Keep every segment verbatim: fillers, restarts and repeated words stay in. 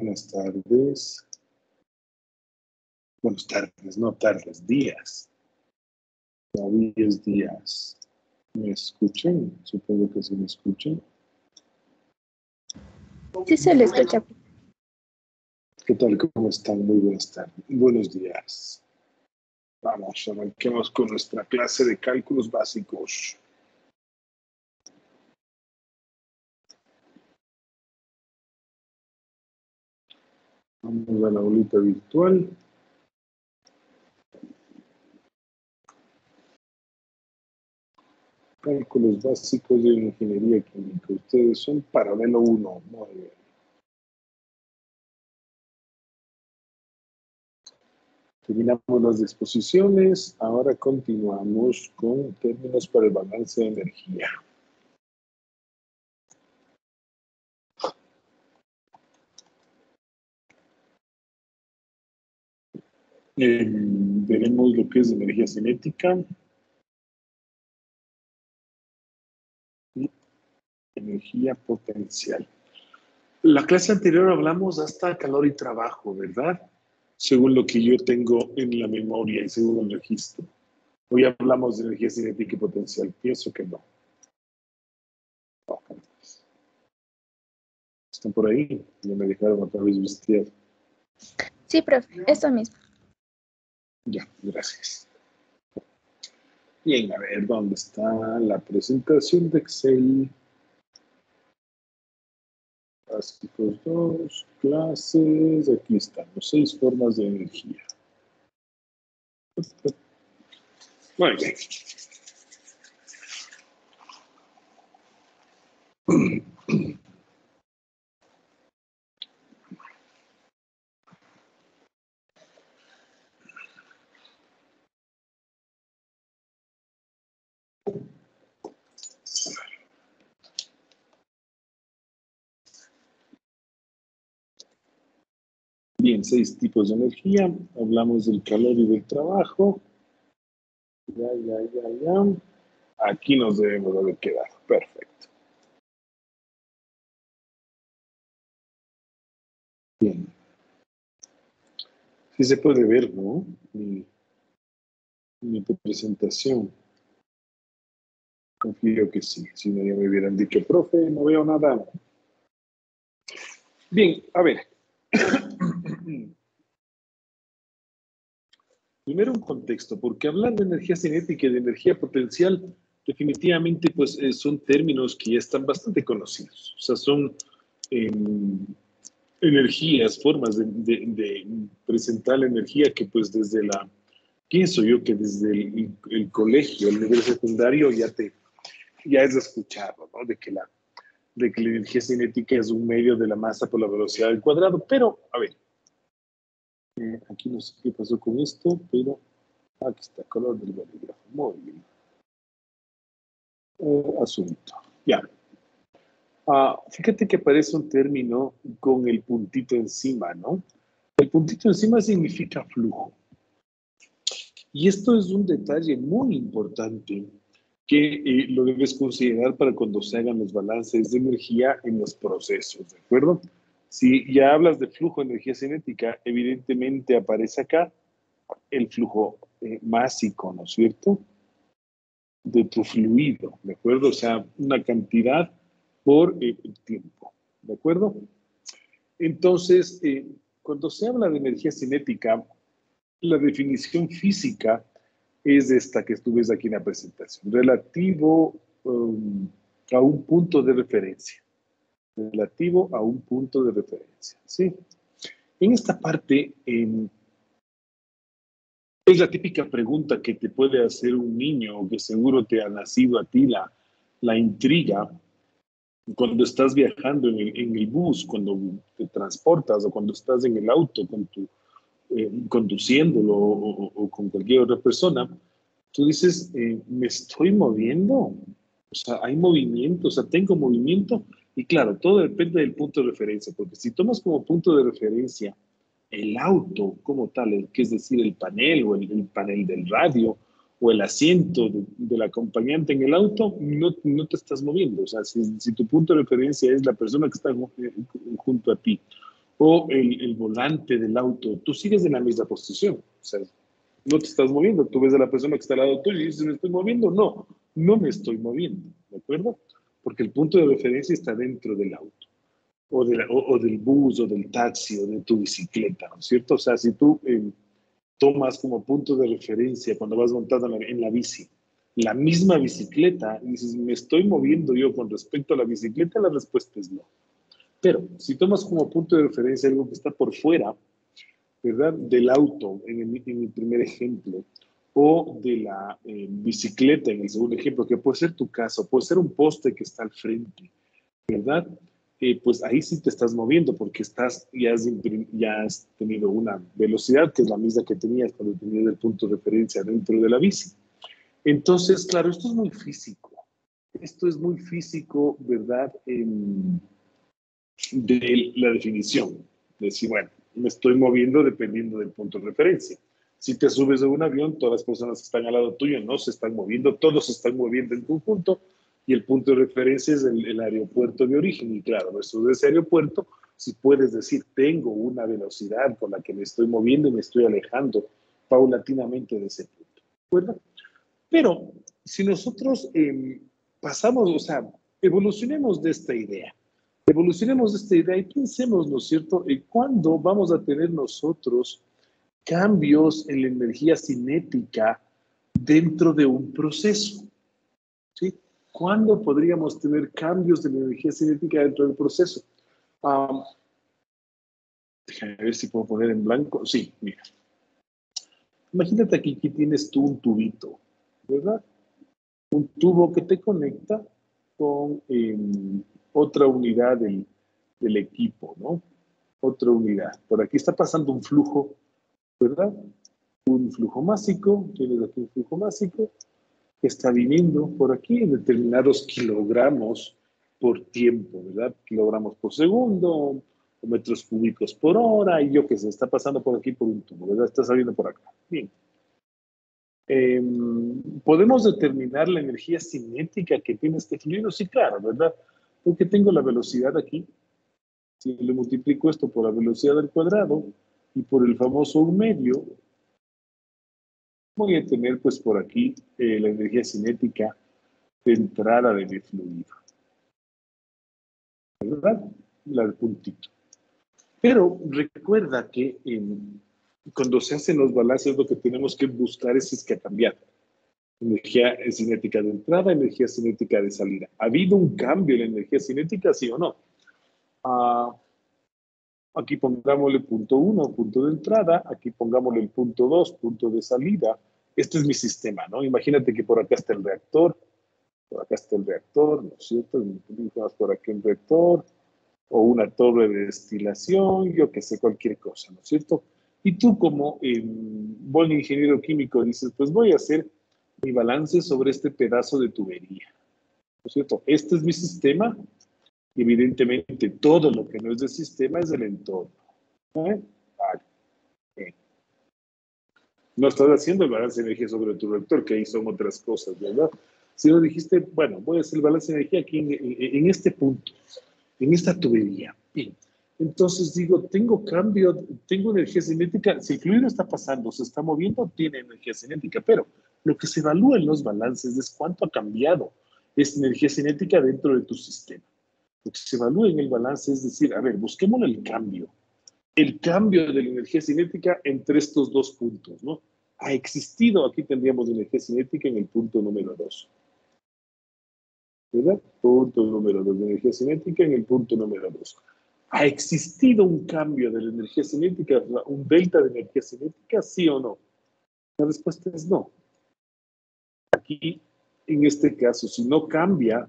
buenas tardes. Buenas tardes, no tardes, días. Todavía es días. ¿Me escuchan? Supongo que sí me escuchan. Sí se le escucha. ¿Qué tal? ¿Cómo están? Muy buenas tardes. Buenos días. Vamos, arranquemos con nuestra clase de cálculos básicos. Vamos a la bolita virtual. Cálculos básicos de ingeniería química. Ustedes son paralelo uno. Muy bien. Terminamos las disposiciones. Ahora continuamos con términos para el balance de energía. Eh, veremos lo que es energía cinética y energía potencial. La clase anterior hablamos hasta calor y trabajo, ¿verdad? Según lo que yo tengo en la memoria y según el registro. Hoy hablamos de energía cinética y potencial. Pienso que no. ¿Están por ahí? Ya me dejaron otra vez vestir. Sí, profe, eso mismo. Ya, gracias. Bien, a ver, ¿dónde está la presentación de Excel? Básicos dos, clases, aquí están los seis formas de energía. Muy bien. Bien, seis tipos de energía. Hablamos del calor y del trabajo. Ya, ya, ya, ya. Aquí nos debemos haber quedado. Perfecto. Bien. Sí se puede ver, ¿no? Mi, mi presentación. Confío que sí. Si no, ya me hubieran dicho, profe, no veo nada. Bien, a ver. Primero un contexto, porque hablar de energía cinética y de energía potencial, definitivamente pues, eh, son términos que ya están bastante conocidos. O sea, son eh, energías, formas de, de, de presentar la energía que pues desde la, pienso yo que desde el, el colegio, el nivel secundario, ya, te, ya es escuchado, ¿no? De que, la, de que la energía cinética es un medio de la masa por la velocidad al cuadrado. Pero, a ver, eh, aquí no sé qué pasó con esto, pero aquí está, color del bolígrafo. Muy bien. Eh, asunto. Ya. Ah, fíjate que aparece un término con el puntito encima, ¿no? El puntito encima significa flujo. Y esto es un detalle muy importante que eh, lo debes considerar para cuando se hagan los balances de energía en los procesos, ¿de acuerdo? Si ya hablas de flujo de energía cinética, evidentemente aparece acá el flujo eh, másico, ¿no es cierto?, de tu fluido, ¿de acuerdo? O sea, una cantidad por eh, el tiempo, ¿de acuerdo? Entonces, eh, cuando se habla de energía cinética, la definición física es esta que tú ves aquí en la presentación, relativo um, a un punto de referencia, relativo a un punto de referencia, ¿sí? En esta parte, eh, es la típica pregunta que te puede hacer un niño que seguro te ha nacido a ti la, la intriga cuando estás viajando en el, en el bus, cuando te transportas o cuando estás en el auto con tu, eh, conduciéndolo o, o, o con cualquier otra persona. Tú dices, eh, ¿me estoy moviendo? O sea, ¿hay movimiento? O sea, ¿tengo movimiento? Y claro, todo depende del punto de referencia, porque si tomas como punto de referencia el auto como tal, que es decir, el panel o el, el panel del radio o el asiento de, del acompañante en el auto, no, no te estás moviendo. O sea, si, si tu punto de referencia es la persona que está junto a ti O el, el volante del auto, tú sigues en la misma posición. O sea, no te estás moviendo. Tú ves a la persona que está al lado tuyo y dices, ¿me estoy moviendo? No, no me estoy moviendo. ¿De acuerdo? Porque el punto de referencia está dentro del auto. O, de la, o, o del bus, o del taxi, o de tu bicicleta, ¿no es cierto? O sea, si tú eh, tomas como punto de referencia cuando vas montado en la, en la bici, la misma bicicleta, y dices, ¿me estoy moviendo yo con respecto a la bicicleta? La respuesta es no. Pero si tomas como punto de referencia algo que está por fuera, ¿verdad? Del auto, en el, en el primer ejemplo, o de la eh, bicicleta, en el segundo ejemplo, que puede ser tu caso, puede ser un poste que está al frente, ¿verdad? Eh, pues ahí sí te estás moviendo porque estás, ya, has, ya has tenido una velocidad que es la misma que tenías cuando tenías el punto de referencia dentro de la bici. Entonces, claro, esto es muy físico. Esto es muy físico, ¿verdad? En, de la definición. De decir, bueno, me estoy moviendo dependiendo del punto de referencia. Si te subes de un avión, todas las personas que están al lado tuyo no se están moviendo, todos se están moviendo en conjunto y el punto de referencia es el, el aeropuerto de origen. Y claro, eso de ese aeropuerto, si puedes decir, tengo una velocidad con la que me estoy moviendo y me estoy alejando paulatinamente de ese punto. ¿De acuerdo? Pero si nosotros eh, pasamos, o sea, evolucionemos de esta idea. Evolucionemos de esta idea y pensemos, ¿no es cierto?, en cuándo vamos a tener nosotros cambios en la energía cinética dentro de un proceso. ¿Sí? ¿Cuándo podríamos tener cambios de la energía cinética dentro del proceso? Um, déjame ver si puedo poner en blanco. Sí, mira. Imagínate que aquí tienes tú un tubito, ¿verdad? Un tubo que te conecta con eh, otra unidad del, del equipo, ¿no? Otra unidad. Por aquí está pasando un flujo, ¿verdad? Un flujo másico, tienes aquí un flujo másico que está viniendo por aquí en determinados kilogramos por tiempo, ¿verdad? Kilogramos por segundo, o metros cúbicos por hora, y yo qué sé, está pasando por aquí por un tubo, ¿verdad? Está saliendo por acá. Bien. Eh, ¿Podemos determinar la energía cinética que tiene este fluido? Sí, claro, ¿verdad? Porque tengo la velocidad aquí. Si le multiplico esto por la velocidad al cuadrado y por el famoso un medio, voy a tener pues por aquí eh, la energía cinética de entrada de mi fluido. ¿Verdad? La del puntito. Pero recuerda que eh, cuando se hacen los balances lo que tenemos que buscar es, es que ha cambiado. Energía cinética de entrada, energía cinética de salida. ¿Ha habido un cambio en la energía cinética, sí o no? Uh, aquí pongámosle punto uno, punto de entrada. Aquí pongámosle el punto dos, punto de salida. Este es mi sistema, ¿no? Imagínate que por acá está el reactor. Por acá está el reactor, ¿no es cierto? Por aquí el reactor. O una torre de destilación, yo que sé, cualquier cosa, ¿no es cierto? Y tú como eh, buen ingeniero químico dices, pues voy a hacer mi balance sobre este pedazo de tubería, ¿no es cierto? Este es mi sistema, y evidentemente todo lo que no es del sistema es del entorno. ¿Eh? Vale. Eh. No estás haciendo el balance de energía sobre tu reactor, que ahí son otras cosas, ¿verdad? Si no dijiste, bueno, voy a hacer el balance de energía aquí en, en, en este punto, en esta tubería. Bien. Entonces digo, tengo cambio, tengo energía cinética. Si el fluido está pasando, se está moviendo, tiene energía cinética, pero lo que se evalúa en los balances es cuánto ha cambiado esta energía cinética dentro de tu sistema. Lo que se evalúa en el balance es decir, a ver, busquemos el cambio. El cambio de la energía cinética entre estos dos puntos, ¿no? Ha existido, aquí tendríamos energía cinética en el punto número dos. ¿Verdad? Punto número dos de energía cinética en el punto número dos. ¿Ha existido un cambio de la energía cinética, un delta de energía cinética, sí o no? La respuesta es no. Aquí, en este caso, si no cambia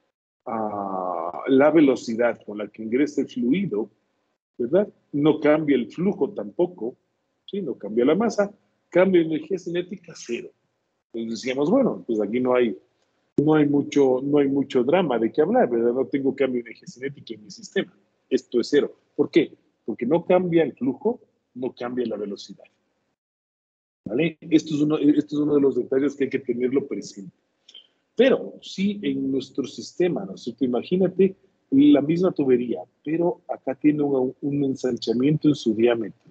uh, la velocidad con la que ingresa el fluido, ¿verdad? No cambia el flujo tampoco, ¿sí? No cambia la masa, cambia energía cinética cero. Entonces decíamos, bueno, pues aquí no hay, no hay mucho, no hay mucho drama de qué hablar, ¿verdad? No tengo cambio de energía cinética en mi sistema. Esto es cero. ¿Por qué? Porque no cambia el flujo, no cambia la velocidad. ¿Vale? Esto es uno, esto es uno de los detalles que hay que tenerlo presente. Pero sí en nuestro sistema, ¿no es cierto? Imagínate la misma tubería, pero acá tiene un, un ensanchamiento en su diámetro.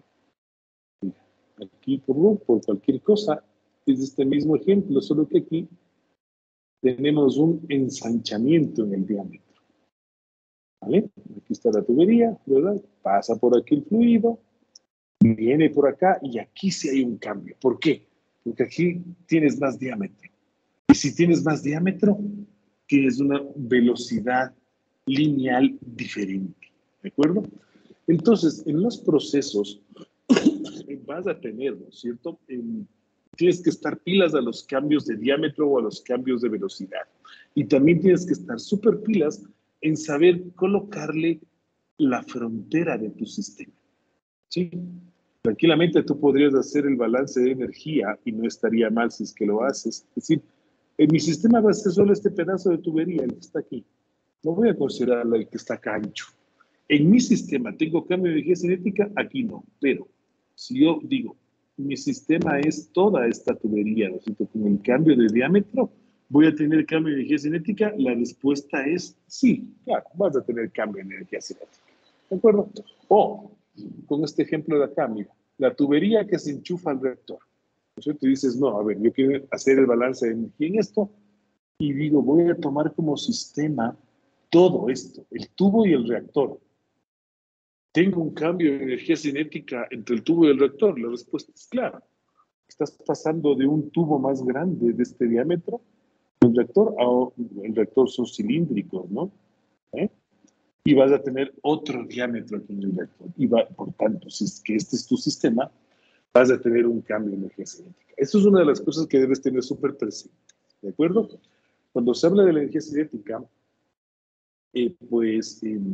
Aquí por, por cualquier cosa es este mismo ejemplo, solo que aquí tenemos un ensanchamiento en el diámetro. ¿Vale? Aquí está la tubería, ¿verdad? Pasa por aquí el fluido, viene por acá y aquí sí hay un cambio. ¿Por qué? Porque aquí tienes más diámetro. Y si tienes más diámetro, tienes una velocidad lineal diferente. ¿De acuerdo? Entonces, en los procesos vas a tener, ¿no es cierto? En, tienes que estar pilas a los cambios de diámetro o a los cambios de velocidad. Y también tienes que estar súper pilas en saber colocarle la frontera de tu sistema. ¿Sí? Tranquilamente tú podrías hacer el balance de energía y no estaría mal si es que lo haces. Es decir, en mi sistema va a ser solo este pedazo de tubería, el que está aquí. No voy a considerar el que está acá ancho. En mi sistema tengo cambio de energía cinética, aquí no. Pero si yo digo, mi sistema es toda esta tubería, ¿no es cierto? Con el cambio de diámetro, ¿voy a tener cambio de energía cinética? La respuesta es sí, claro, vas a tener cambio de energía cinética. ¿De acuerdo? O, con este ejemplo de acá, mira, la tubería que se enchufa al reactor. ¿No es cierto? Y dices, no, a ver, yo quiero hacer el balance de energía en esto, y digo, voy a tomar como sistema todo esto, el tubo y el reactor. ¿Tengo un cambio de energía cinética entre el tubo y el reactor? La respuesta es clara. Estás pasando de un tubo más grande de este diámetro, el reactor, a, el reactor son cilíndricos, ¿no? ¿Eh? Y vas a tener otro diámetro aquí en el reactor. Y va, por tanto, si es que este es tu sistema, vas a tener un cambio de energía cinética. Esto es una de las cosas que debes tener súper presente, ¿de acuerdo? Cuando se habla de la energía cinética, eh, pues eh,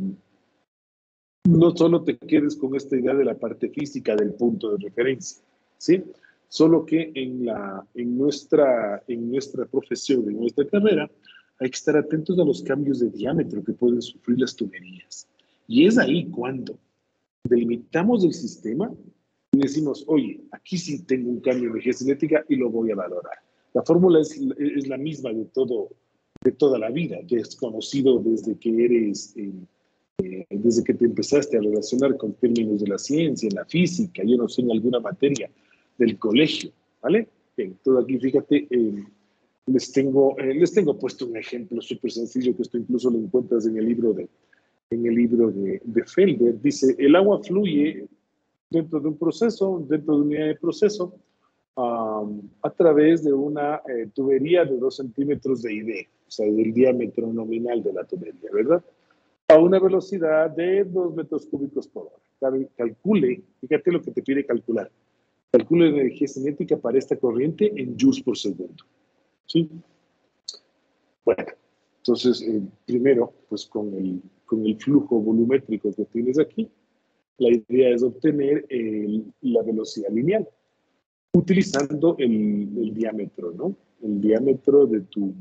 no solo te quedes con esta idea de la parte física del punto de referencia, ¿sí? Solo que en, la, en, nuestra, en nuestra profesión, en nuestra carrera, hay que estar atentos a los cambios de diámetro que pueden sufrir las tuberías. Y es ahí cuando delimitamos el sistema y decimos, oye, aquí sí tengo un cambio de energía cinética y lo voy a valorar. La fórmula es, es la misma de, todo, de toda la vida, que es conocido desde que eres... Eh, Eh, desde que te empezaste a relacionar con términos de la ciencia, en la física, yo no sé, en alguna materia del colegio, ¿vale? Bien, todo aquí, fíjate, eh, les, tengo, eh, les tengo puesto un ejemplo súper sencillo que esto incluso lo encuentras en el libro de, en el libro de, de Felder. Dice, el agua fluye dentro de un proceso, dentro de una unidad de proceso, um, a través de una eh, tubería de dos centímetros de I D, o sea, del diámetro nominal de la tubería, ¿verdad? A una velocidad de dos metros cúbicos por hora. Calcule, fíjate lo que te pide calcular. Calcule la energía cinética para esta corriente en joules por segundo. ¿Sí? Bueno, entonces, eh, primero, pues con el, con el flujo volumétrico que tienes aquí, la idea es obtener el, la velocidad lineal, utilizando el, el diámetro, ¿no? El diámetro de tu...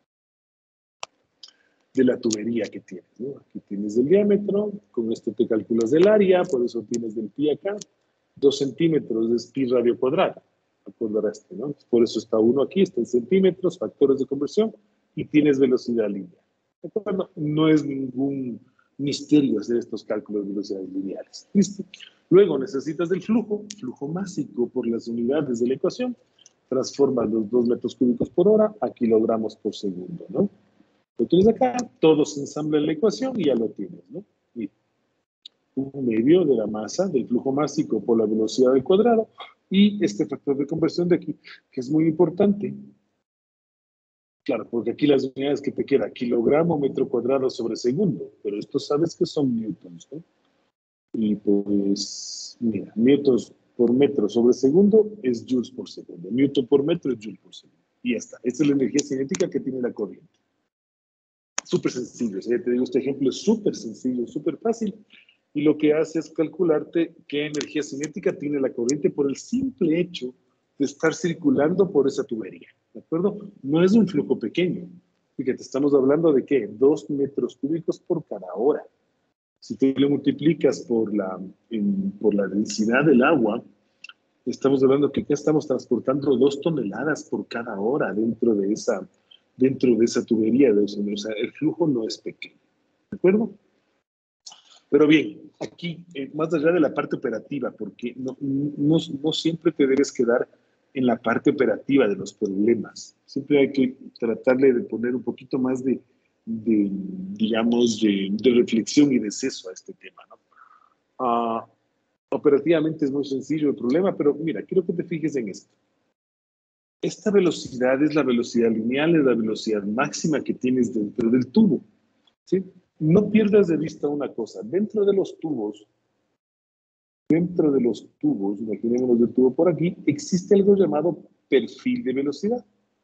de la tubería que tienes, ¿no? Aquí tienes el diámetro, con esto te calculas el área, por eso tienes del pi acá, dos centímetros es pi radio cuadrado, acordaste, ¿no? Por eso está uno aquí, está en centímetros, factores de conversión, y tienes velocidad lineal. ¿De acuerdo? No es ningún misterio hacer estos cálculos de velocidades lineales. ¿Listo? Luego necesitas del flujo, flujo másico por las unidades de la ecuación, transforma los dos metros cúbicos por hora a kilogramos por segundo, ¿no? Lo tienes acá, todo se ensambla en la ecuación y ya lo tienes, ¿no? Y un medio de la masa del flujo másico por la velocidad al cuadrado y este factor de conversión de aquí, que es muy importante. Claro, porque aquí las unidades que te queda, kilogramo metro cuadrado sobre segundo, pero esto sabes que son newtons, ¿no? Y pues, mira, newtons por metro sobre segundo es joules por segundo. Newton por metro es joule por segundo. Y ya está. Esta es la energía cinética que tiene la corriente. Súper sencillo, ¿sí? Te digo, este ejemplo es súper sencillo, súper fácil, y lo que hace es calcularte qué energía cinética tiene la corriente por el simple hecho de estar circulando por esa tubería, ¿de acuerdo? No es un flujo pequeño, fíjate, estamos hablando de ¿qué? Dos metros cúbicos por cada hora. Si tú lo multiplicas por la, en, por la densidad del agua, estamos hablando que acá estamos transportando dos toneladas por cada hora dentro de esa dentro de esa tubería, de ese, o sea, el flujo no es pequeño. ¿De acuerdo? Pero bien, aquí, eh, más allá de la parte operativa, porque no, no, no siempre te debes quedar en la parte operativa de los problemas. Siempre hay que tratarle de poner un poquito más de, de digamos, de, de reflexión y de seso a este tema, ¿no? Ah, operativamente es muy sencillo el problema, pero mira, quiero que te fijes en esto. Esta velocidad es la velocidad lineal, es la velocidad máxima que tienes dentro del tubo, ¿sí? No pierdas de vista una cosa. Dentro de los tubos, dentro de los tubos, imaginémonos el tubo por aquí, existe algo llamado perfil de velocidad.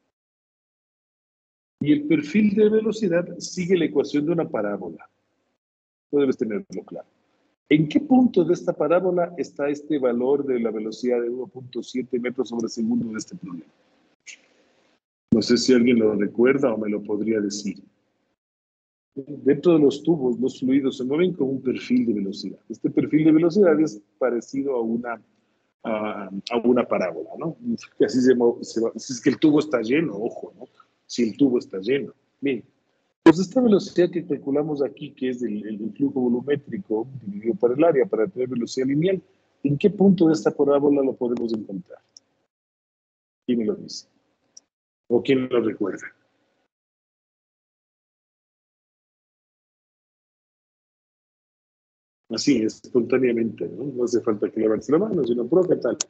Y el perfil de velocidad sigue la ecuación de una parábola. Tú debes tenerlo claro. ¿En qué punto de esta parábola está este valor de la velocidad de uno punto siete metros sobre segundo de este problema? No sé si alguien lo recuerda o me lo podría decir. Dentro de los tubos, los fluidos se mueven con un perfil de velocidad. Este perfil de velocidad es parecido a una, a, a una parábola, ¿no? Que así se, se va, si es que el tubo está lleno, ojo, ¿no? Si el tubo está lleno. Bien, pues esta velocidad que calculamos aquí, que es el, el flujo volumétrico dividido por el área para tener velocidad lineal, ¿en qué punto de esta parábola lo podemos encontrar? ¿Quién me lo dice? ¿O quién lo recuerda? Así, espontáneamente, ¿no? No hace falta que levantes la mano, sino, pro, ¿qué tal?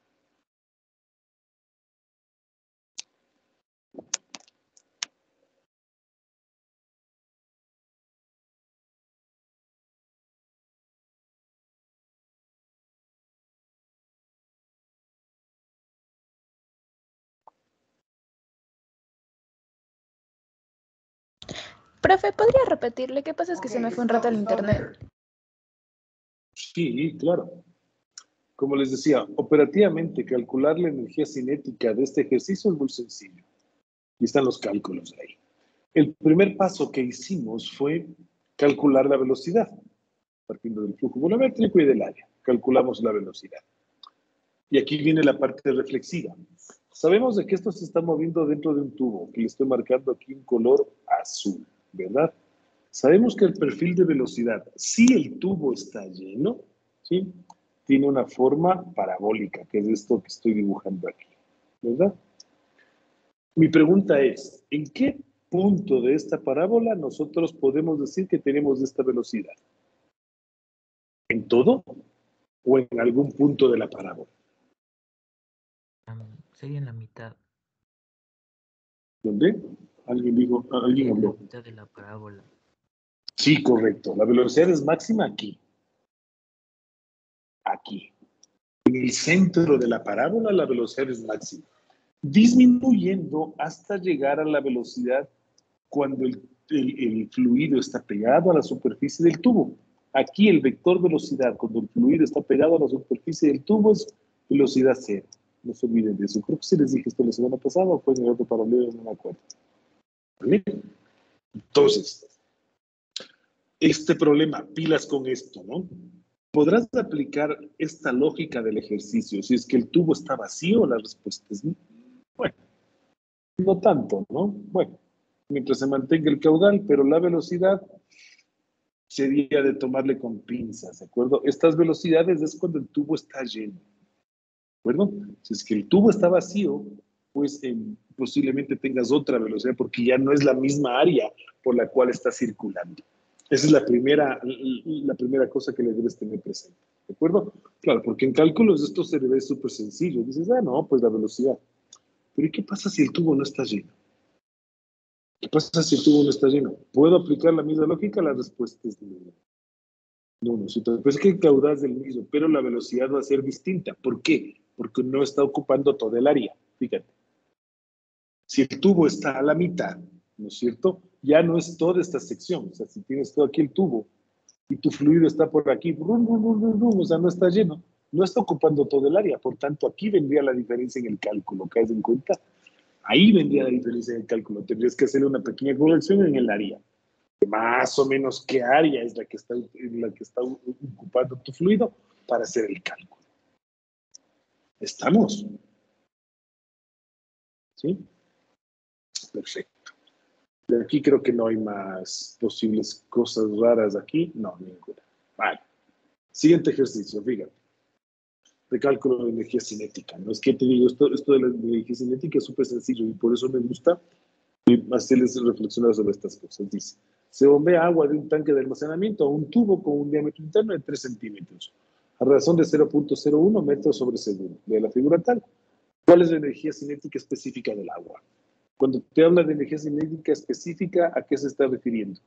Profe, ¿podría repetirle? ¿Qué pasa? Es que se me fue un rato el internet. Sí, claro. Como les decía, operativamente calcular la energía cinética de este ejercicio es muy sencillo. Y están los cálculos ahí. El primer paso que hicimos fue calcular la velocidad, partiendo del flujo volumétrico y del área. Calculamos la velocidad. Y aquí viene la parte reflexiva. Sabemos de que esto se está moviendo dentro de un tubo, que le estoy marcando aquí en color azul, ¿verdad? Sabemos que el perfil de velocidad, si el tubo está lleno, ¿sí? Tiene una forma parabólica, que es esto que estoy dibujando aquí, ¿verdad? Mi pregunta es, ¿en qué punto de esta parábola nosotros podemos decir que tenemos esta velocidad? ¿En todo o en algún punto de la parábola? Um, sería en la mitad. ¿Dónde? Alguien dijo, alguien En la habló. mitad de la parábola. Sí, correcto. La velocidad es máxima aquí. Aquí. En el centro de la parábola la velocidad es máxima, disminuyendo hasta llegar a la velocidad cuando el, el, el fluido está pegado a la superficie del tubo. Aquí el vector velocidad, cuando el fluido está pegado a la superficie del tubo, es velocidad cero. No se olviden de eso. Creo que sí les dije esto la semana pasada o fue en el otro paralelo, no me acuerdo. ¿Vale? Entonces, este problema, pilas con esto, ¿no? ¿Podrás aplicar esta lógica del ejercicio si es que el tubo está vacío? La respuesta es no. Bueno, no tanto, ¿no? Bueno, mientras se mantenga el caudal, pero la velocidad sería de tomarle con pinzas, ¿de acuerdo? Estas velocidades es cuando el tubo está lleno, ¿de acuerdo? Si es que el tubo está vacío, pues eh, posiblemente tengas otra velocidad porque ya no es la misma área por la cual está circulando. Esa es la primera, la primera cosa que le debes tener presente, ¿de acuerdo? Claro, porque en cálculos esto se ve súper sencillo. Dices, ah, no, pues la velocidad. Pero ¿y qué pasa si el tubo no está lleno? ¿Qué pasa si el tubo no está lleno? ¿Puedo aplicar la misma lógica? La respuesta es no. No, no, sí, pues es que el caudal es el mismo, pero la velocidad va a ser distinta. ¿Por qué? Porque no está ocupando todo el área. Fíjate. Si el tubo está a la mitad, ¿no es cierto? Ya no es toda esta sección. O sea, si tienes todo aquí el tubo y tu fluido está por aquí, rum, rum, rum, rum, rum, o sea, no está lleno, no está ocupando todo el área. Por tanto, aquí vendría la diferencia en el cálculo. ¿Caes en cuenta? Ahí vendría la diferencia en el cálculo. Tendrías que hacer una pequeña corrección en el área. Más o menos qué área es la que está, la que está ocupando tu fluido para hacer el cálculo. ¿Estamos? ¿Sí? Perfecto. De aquí creo que no hay más posibles cosas raras aquí. No, ninguna. Vale. Siguiente ejercicio, fíjate. De cálculo de energía cinética. No es que te digo, esto, esto de la energía cinética es súper sencillo y por eso me gusta hacerles reflexionar sobre estas cosas. Dice, se bombea agua de un tanque de almacenamiento a un tubo con un diámetro interno de tres centímetros, a razón de cero punto cero uno metros sobre segundo. De la figura tal, ¿cuál es la energía cinética específica del agua? Cuando te habla de energía cinética específica, ¿a qué se está refiriendo?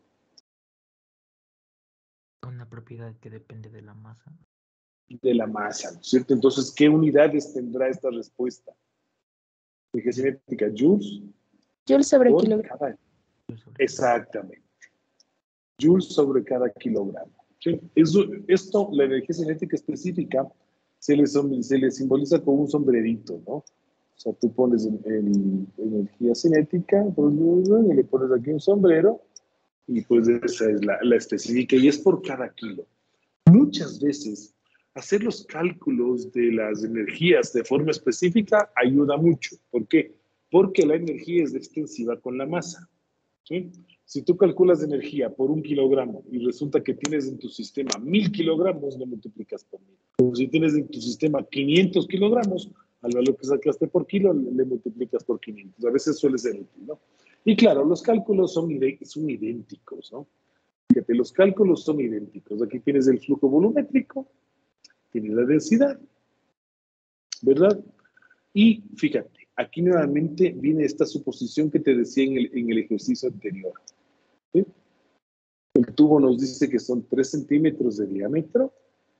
Una propiedad que depende de la masa. De la masa, ¿no es cierto? Entonces, ¿qué unidades tendrá esta respuesta? Energía cinética, joules Joules sobre por kilogramo. cada... Exactamente. Joules sobre cada kilogramo. ¿Sí? Eso, esto, la energía cinética específica, se le, se le simboliza con un sombrerito, ¿no? O sea, tú pones en, en, energía cinética, y le pones aquí un sombrero, y pues esa es la, la específica, y es por cada kilo. Muchas veces, hacer los cálculos de las energías de forma específica ayuda mucho. ¿Por qué? Porque la energía es extensiva con la masa. ¿Sí? Si tú calculas energía por un kilogramo y resulta que tienes en tu sistema mil kilogramos, lo multiplicas por mil. Pero si tienes en tu sistema quinientos kilogramos, al valor que sacaste por kilo, le multiplicas por quinientos. A veces suele ser útil, ¿no? Y claro, los cálculos son, son idénticos, ¿no? Fíjate, los cálculos son idénticos. Aquí tienes el flujo volumétrico, tienes la densidad, ¿verdad? Y fíjate, aquí nuevamente viene esta suposición que te decía en el, en el ejercicio anterior. ¿Sí? El tubo nos dice que son tres centímetros de diámetro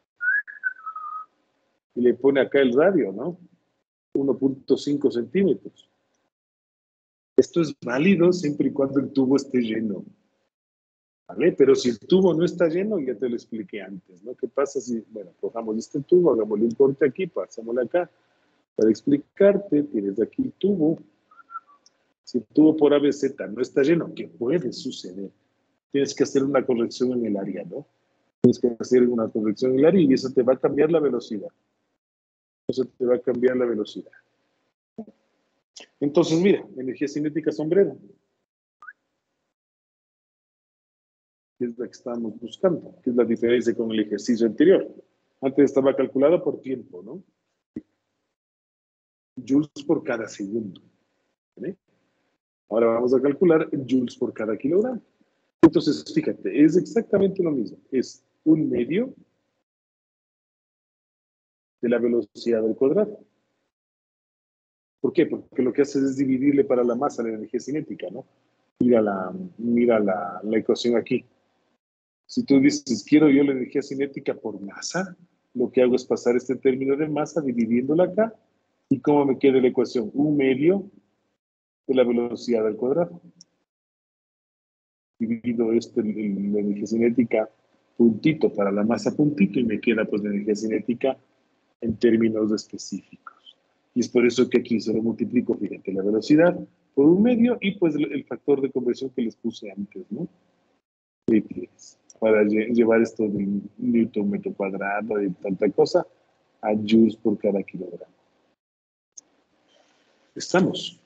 y le pone acá el radio, ¿no? uno punto cinco centímetros. Esto es válido siempre y cuando el tubo esté lleno. ¿Vale? Pero si el tubo no está lleno, ya te lo expliqué antes, ¿no? ¿Qué pasa si, bueno, cojamos este tubo, hagámosle un corte aquí, pasámosle acá? Para explicarte, tienes aquí el tubo. Si el tubo por A B Z no está lleno, ¿qué puede suceder? Tienes que hacer una corrección en el área, ¿no? Tienes que hacer una corrección en el área y eso te va a cambiar la velocidad. Eso te va a cambiar la velocidad. Entonces, mira, energía cinética sombrera. Que es la que estábamos buscando, que es la diferencia con el ejercicio anterior. Antes estaba calculado por tiempo, ¿no? Joules por cada segundo. ¿Vale? Ahora vamos a calcular joules por cada kilogramo. Entonces, fíjate, es exactamente lo mismo. Es un medio de la velocidad al cuadrado. ¿Por qué? Porque lo que haces es dividirle para la masa la energía cinética, ¿no? Mira la, mira la, la ecuación aquí. Si tú dices, quiero yo la energía cinética por masa, lo que hago es pasar este término de masa dividiéndola acá. ¿Y cómo me queda la ecuación? Un medio de la velocidad al cuadrado. Divido este, en la energía cinética puntito para la masa puntito y me queda pues la energía cinética en términos específicos. Y es por eso que aquí se lo multiplico, fíjate, la velocidad por un medio y pues el, el factor de conversión que les puse antes, ¿no? Para llevar esto de newton metro cuadrado y tanta cosa a joules por cada kilogramo. ¿Estamos?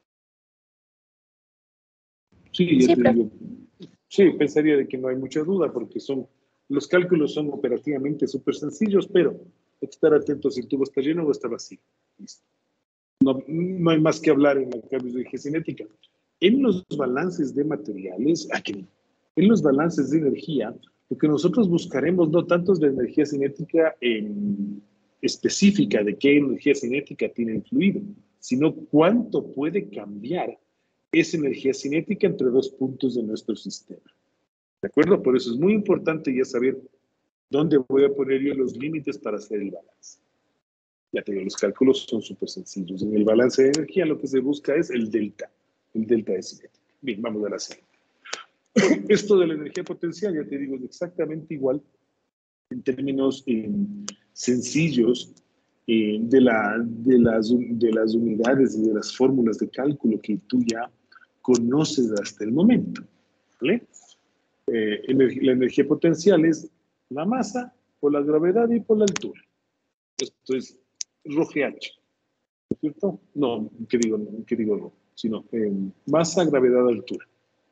Sí, ya Sí, te profe. digo. Sí, pensaría de que no hay mucha duda porque son, los cálculos son operativamente súper sencillos, pero hay que estar atentos si el tubo está lleno o está vacío. Listo. No, no hay más que hablar en la cambios de energía cinética. En los balances de materiales, aquí, en los balances de energía, lo que nosotros buscaremos no tanto es la energía cinética en específica de qué energía cinética tiene influido, sino cuánto puede cambiar esa energía cinética entre dos puntos de nuestro sistema. ¿De acuerdo? Por eso es muy importante ya saber dónde voy a poner yo los límites para hacer el balance. Ya te digo, los cálculos son súper sencillos. En el balance de energía lo que se busca es el delta. El delta de cinética. Bien, vamos a la siguiente. Esto de la energía potencial, ya te digo, es exactamente igual en términos eh, sencillos eh, de, la, de, las, de las unidades y de las fórmulas de cálculo que tú ya conoces hasta el momento. ¿Vale? Eh, energ- la energía potencial es la masa por la gravedad y por la altura. Esto es rho G H, ¿cierto? No, ¿qué digo? ¿Qué digo no? Sino eh, masa, gravedad, altura.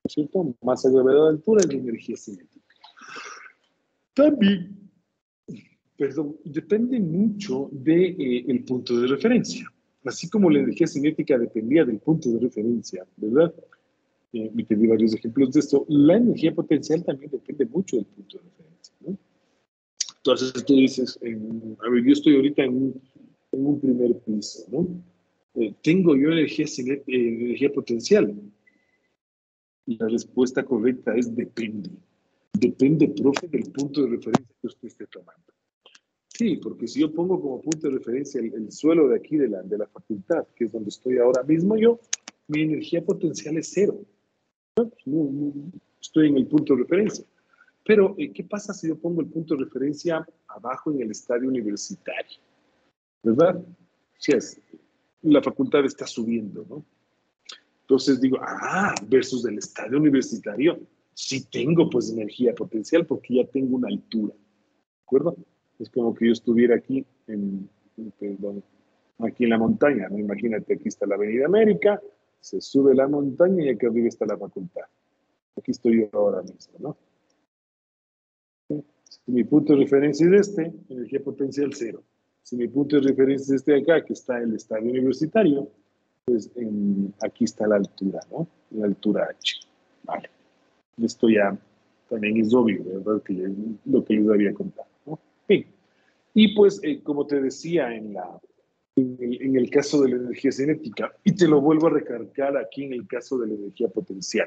es cierto? Masa, gravedad, altura es la energía cinética. También, perdón, depende mucho del de, eh, punto de referencia. Así como la energía cinética dependía del punto de referencia, ¿verdad? Eh, y te di varios ejemplos de esto. La energía potencial también depende mucho del punto de referencia, ¿no? Entonces tú dices, en, a ver, yo estoy ahorita en un, en un primer piso, ¿no? Eh, ¿Tengo yo energía, eh, energía potencial? Y la respuesta correcta es depende. Depende, profe, del punto de referencia que usted esté tomando. Sí, porque si yo pongo como punto de referencia el, el suelo de aquí de la, de la facultad, que es donde estoy ahora mismo yo, mi energía potencial es cero. No, no, no, estoy en el punto de referencia. Pero, ¿qué pasa si yo pongo el punto de referencia abajo en el estadio universitario? ¿Verdad? Si es, la facultad está subiendo, ¿no? Entonces digo, ah, versus el estadio universitario, sí tengo pues energía potencial porque ya tengo una altura, ¿de acuerdo? Es como que yo estuviera aquí, en, perdón, aquí en la montaña, ¿no? Imagínate, aquí está la Avenida América, se sube la montaña y aquí arriba está la facultad. Aquí estoy yo ahora mismo, ¿no? Si mi punto de referencia es este, energía potencial cero. Si mi punto de referencia es este de acá, que está el estadio universitario, pues en, aquí está la altura, ¿no? La altura H. Vale. Esto ya también es obvio, ¿verdad? Que les, lo que les había contado, ¿no? Bien. Y pues, eh, como te decía en, la, en, el, en el caso de la energía cinética, y te lo vuelvo a recargar aquí en el caso de la energía potencial.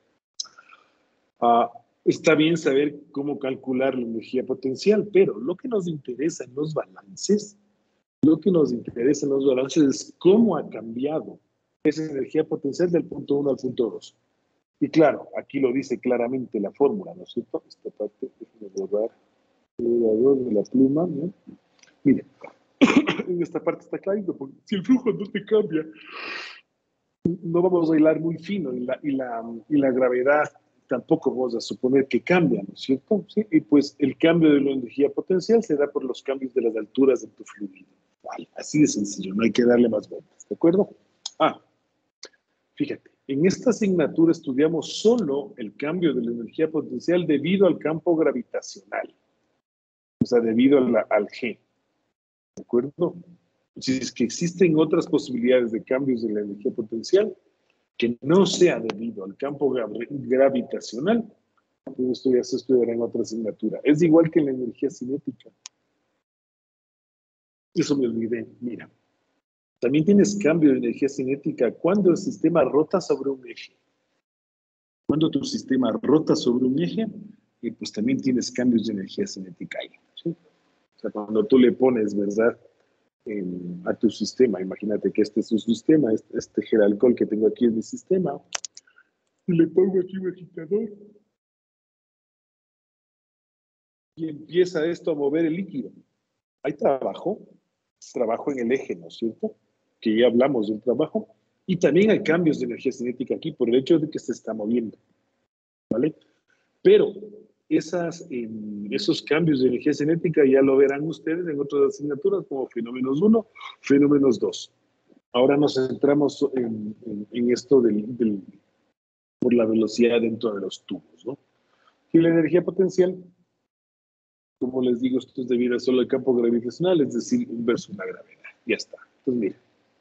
Uh, está bien saber cómo calcular la energía potencial, pero lo que nos interesa en los balances, lo que nos interesa en los balances es cómo ha cambiado esa energía potencial del punto uno al punto dos. Y claro, aquí lo dice claramente la fórmula, ¿no es cierto? Esta parte, déjenme borrar el de la pluma, ¿no? Mire, en esta parte está clarito, porque si el flujo no te cambia, no vamos a hilar muy fino y la, y la, y la gravedad tampoco vamos a suponer que cambia, ¿no es cierto? ¿Sí? Y pues el cambio de la energía potencial se da por los cambios de las alturas de tu fluido. Vale, así de sencillo, no hay que darle más vueltas, ¿de acuerdo? Ah, fíjate, en esta asignatura estudiamos solo el cambio de la energía potencial debido al campo gravitacional, o sea, debido a la, al G, ¿de acuerdo? Si es que existen otras posibilidades de cambios de la energía potencial que no sea debido al campo gravitacional, pues esto ya se estudiará en otra asignatura. Es igual que la energía cinética. Eso me olvidé. Mira, también tienes cambio de energía cinética cuando el sistema rota sobre un eje. Cuando tu sistema rota sobre un eje, eh, pues también tienes cambios de energía cinética ahí, ¿sí? O sea, cuando tú le pones, ¿verdad?, En, a tu sistema, imagínate que este es tu sistema, este, este gel alcohol que tengo aquí es mi sistema, y le pongo aquí un agitador, y empieza esto a mover el líquido. Hay trabajo, trabajo en el eje, ¿no es cierto? Que ya hablamos del trabajo, y también hay cambios de energía cinética aquí por el hecho de que se está moviendo, ¿vale? Pero esas, eh, esos cambios de energía cinética ya lo verán ustedes en otras asignaturas como fenómenos uno, fenómenos dos. Ahora nos centramos en, en, en esto del, del, por la velocidad dentro de los tubos, ¿no? Y la energía potencial, como les digo, esto es debido solo al campo gravitacional, es decir, versus la gravedad. Ya está. Entonces, mira,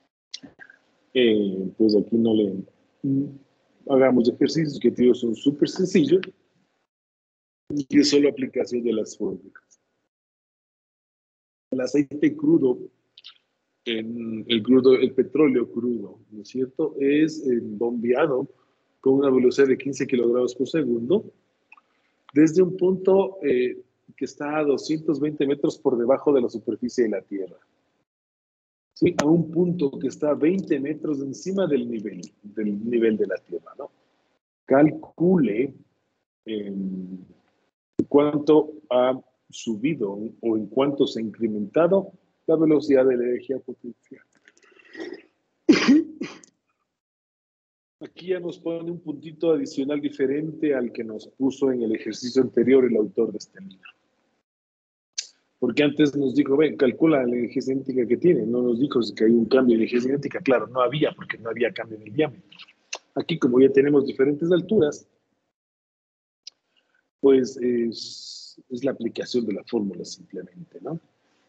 eh, pues aquí no le hagamos ejercicios que tío son súper sencillos y es solo aplicación de las fórmulas. El aceite crudo, en el crudo, el petróleo crudo, ¿no es cierto?, es eh, bombeado con una velocidad de quince kilogramos por segundo desde un punto eh, que está a doscientos veinte metros por debajo de la superficie de la Tierra. ¿Sí? A un punto que está a veinte metros encima del nivel, del nivel de la Tierra, ¿no? Calcule eh, cuánto ha subido o en cuánto se ha incrementado la velocidad de la energía potencial. Aquí ya nos pone un puntito adicional diferente al que nos puso en el ejercicio anterior el autor de este libro. Porque antes nos dijo, ven, calcula la energía cinética que tiene. No nos dijo que hay un cambio de energía cinética. Claro, no había, porque no había cambio en el diámetro. Aquí, como ya tenemos diferentes alturas, pues es, es la aplicación de la fórmula simplemente, ¿no?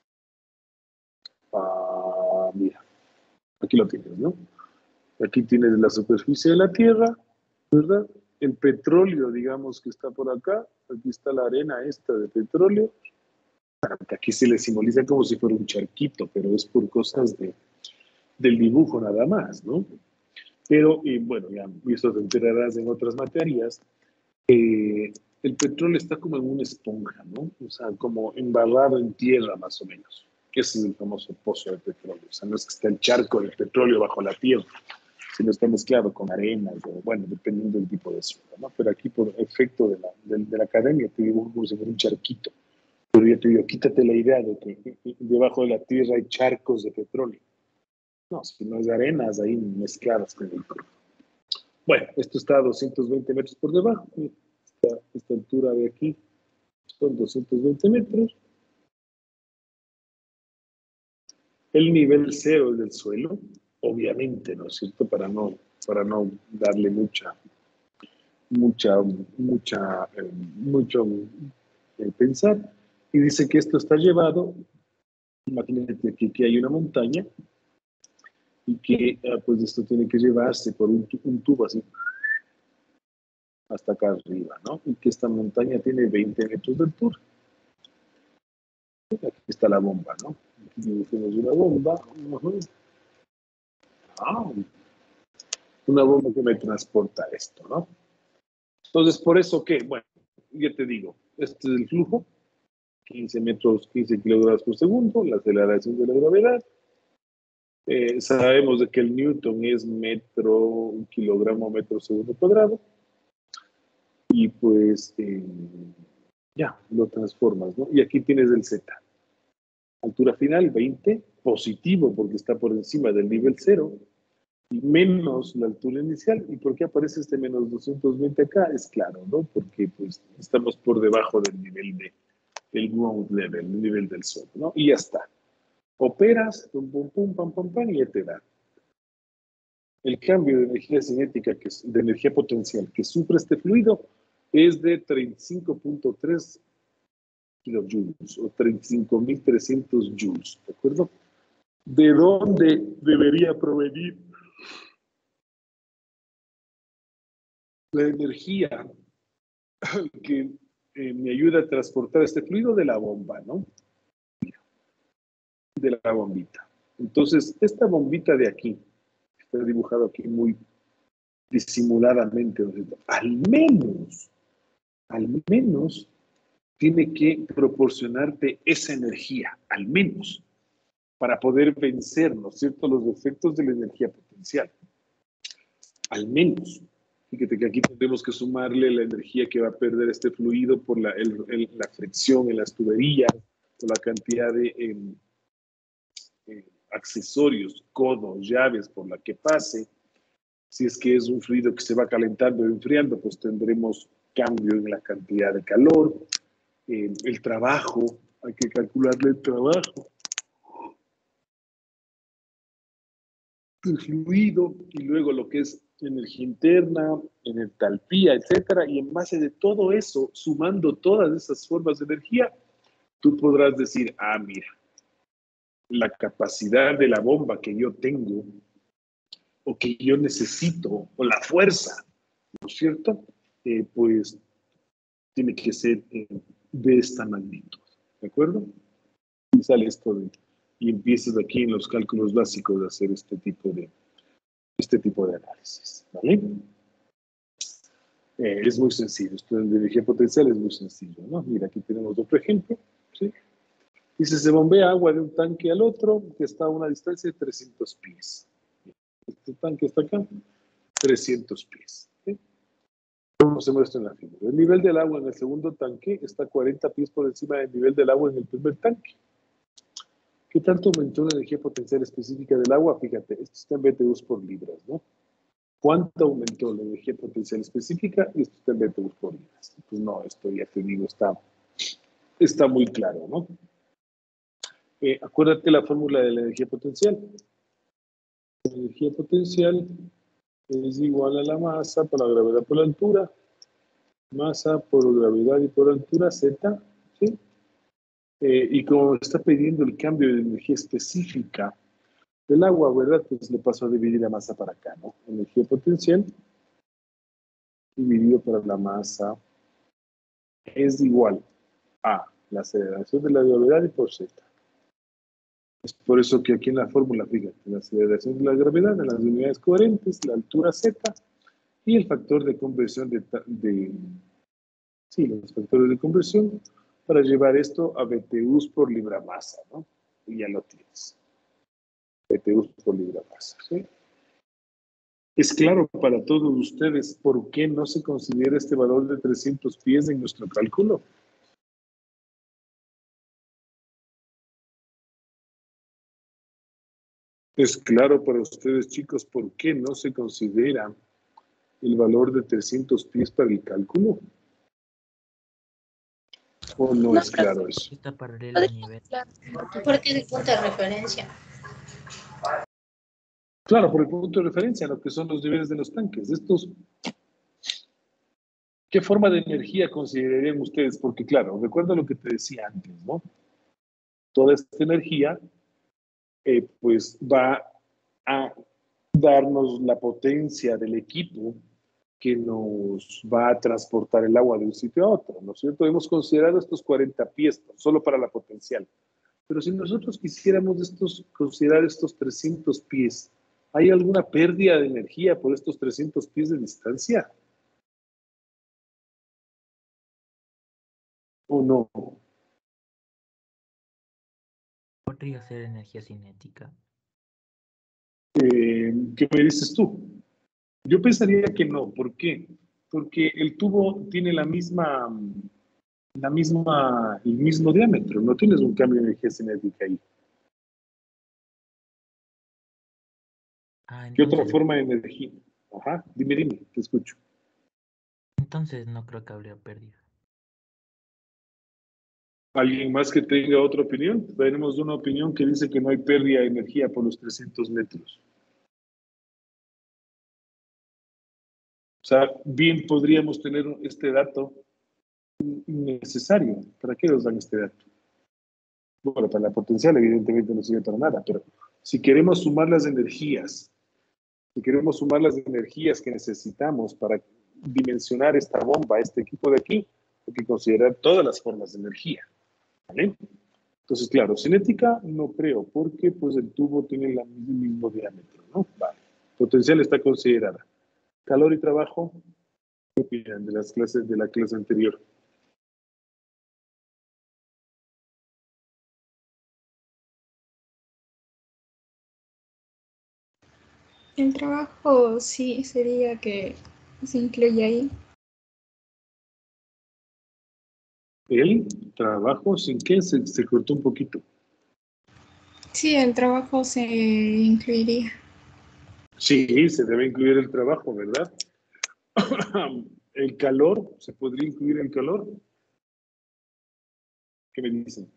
Ah, mira, aquí lo tienes, ¿no? Aquí tienes la superficie de la Tierra, ¿verdad? El petróleo, digamos, que está por acá. Aquí está la arena esta de petróleo. Aquí se le simboliza como si fuera un charquito, pero es por cosas de, del dibujo nada más, ¿no? Pero, y bueno, ya eso te enterarás en otras materias, eh, el petróleo está como en una esponja, ¿no? O sea, como embarrado en tierra, más o menos. Ese es el famoso pozo de petróleo. O sea, no es que está el charco de petróleo bajo la tierra, sino está mezclado con arenas, o bueno, dependiendo del tipo de suelo, ¿no? Pero aquí, por efecto de la, de, de la academia, te digo como si fuera un charquito. Pero yo te digo, quítate la idea de que debajo de la tierra hay charcos de petróleo. No, si no es arenas ahí mezcladas con el petróleo. Bueno, esto está a doscientos veinte metros por debajo. Esta, esta altura de aquí son doscientos veinte metros. El nivel cero es del suelo, obviamente, ¿no es cierto? Para no, para no darle mucha, mucha, mucha, eh, mucho eh, pensar. Y dice que esto está llevado, imagínate que aquí hay una montaña y que eh, pues esto tiene que llevarse por un, un tubo así hasta acá arriba, ¿no? Y que esta montaña tiene veinte metros de altura. Aquí está la bomba, ¿no? Aquí dibujamos una bomba. Uh-huh. Ah, una bomba que me transporta esto, ¿no? Entonces, por eso que, bueno, ya te digo, este es el flujo, quince metros, quince kilogramos por segundo, la aceleración de la gravedad. Eh, sabemos de que el Newton es metro, un kilogramo, metro segundo cuadrado. Y pues, eh, ya, lo transformas, ¿no? Y aquí tienes el Z. Altura final, veinte, positivo porque está por encima del nivel cero, y menos la altura inicial. ¿Y por qué aparece este menos doscientos veinte acá? Es claro, ¿no? Porque pues estamos por debajo del nivel de, del ground level, el nivel del suelo, ¿no? Y ya está. Operas, pum, pum, pum, pam, pam, pam, y ya te da. El cambio de energía cinética, que es, de energía potencial que sufre este fluido, es de treinta y cinco punto tres kilojoules o treinta y cinco mil trescientos joules, ¿de acuerdo? ¿De dónde debería provenir la energía que eh, me ayuda a transportar este fluido? De la bomba, ¿no? De la bombita. Entonces, esta bombita de aquí, está dibujado aquí muy disimuladamente, ¿no? Al menos, al menos, tiene que proporcionarte esa energía, al menos, para poder vencer, ¿no es cierto?, los efectos de la energía potencial. Al menos. Fíjate que aquí tendremos que sumarle la energía que va a perder este fluido por la, el, el, la fricción en las tuberías, por la cantidad de eh, eh, accesorios, codos, llaves por la que pase. Si es que es un fluido que se va calentando o enfriando, pues tendremos cambio en la cantidad de calor. Eh, el trabajo, hay que calcularle el trabajo. El fluido y luego lo que es energía interna, entalpía, etcétera, y en base de todo eso, sumando todas esas formas de energía, tú podrás decir, ah, mira, la capacidad de la bomba que yo tengo o que yo necesito, o la fuerza, ¿no es cierto? Eh, pues tiene que ser eh, de esta magnitud, ¿de acuerdo? Y sale esto de, y empiezas aquí en los cálculos básicos a hacer este tipo de, este tipo de análisis, ¿vale? Eh, es muy sencillo, esto de energía potencial es muy sencillo, ¿no? Mira, aquí tenemos otro ejemplo, ¿sí? Dice, se bombea agua de un tanque al otro que está a una distancia de trescientos pies. Este tanque está acá, trescientos pies. ¿Sí? Como se muestra en la figura. El nivel del agua en el segundo tanque está cuarenta pies por encima del nivel del agua en el primer tanque. ¿Qué tanto aumentó la energía potencial específica del agua? Fíjate, esto está en B T Us por libras, ¿no? ¿Cuánto aumentó la energía potencial específica? Y esto está en B T Us por libras. Pues no, esto ya te digo, está, está muy claro, ¿no? Eh, acuérdate la fórmula de la energía potencial. La energía potencial es igual a la masa por la gravedad por la altura. Masa por gravedad y por altura, Z, ¿sí? Eh, y como está pidiendo el cambio de energía específica del agua, ¿verdad? Pues le paso a dividir la masa para acá, ¿no? Energía potencial dividido por la masa es igual a la aceleración de la gravedad y por Z. Es por eso que aquí en la fórmula, fíjate, la aceleración de la gravedad en las unidades coherentes, la altura Z y el factor de conversión de, de sí, los factores de conversión para llevar esto a B T Us por libra masa, ¿no? Y ya lo tienes. B T Us por libra masa, ¿sí? Es claro para todos ustedes por qué no se considera este valor de trescientos pies en nuestro cálculo. Es claro para ustedes, chicos, por qué no se considera el valor de trescientos pies para el cálculo. ¿O no, No, es claro eso? Está paralelo al podría nivel. aclarar un poquito. Porque es el punto de referencia. Claro, por el punto de referencia, lo que son los niveles de los tanques. Estos, ¿qué forma de energía considerarían ustedes? Porque claro, recuerda lo que te decía antes, ¿no? Toda esta energía, eh, pues va a darnos la potencia del equipo que nos va a transportar el agua de un sitio a otro, ¿no es cierto? Hemos considerado estos cuarenta pies solo para la potencial. Pero si nosotros quisiéramos estos, considerar estos trescientos pies, ¿hay alguna pérdida de energía por estos trescientos pies de distancia? ¿O no? Podría ser energía cinética. Eh, ¿Qué me dices tú? Yo pensaría que no. ¿Por qué? Porque el tubo tiene la misma, la misma, el mismo diámetro. No tienes un cambio de energía cinética ahí. Ah, ¿Qué otra entonces, forma de energía? Ajá, dime, dime, te escucho. entonces no creo que habría pérdida. ¿Alguien más que tenga otra opinión? Tenemos una opinión que dice que no hay pérdida de energía por los trescientos metros. O sea, bien podríamos tener este dato innecesario. ¿Para qué nos dan este dato? Bueno, para la potencial evidentemente no sirve para nada, pero si queremos sumar las energías, si queremos sumar las energías que necesitamos para dimensionar esta bomba, este equipo de aquí, hay que considerar todas las formas de energía. ¿Vale? Entonces, claro, cinética no creo, porque pues el tubo tiene la- el mismo diámetro, ¿no? Vale. Potencial está considerada. Calor y trabajo, ¿qué opinan de las clases de la clase anterior? El trabajo sí sería que se incluye ahí. El trabajo, ¿sin qué? Se, se cortó un poquito. Sí, el trabajo se incluiría. Sí, se debe incluir el trabajo, ¿verdad? El calor, ¿se podría incluir el calor? ¿Qué me dicen?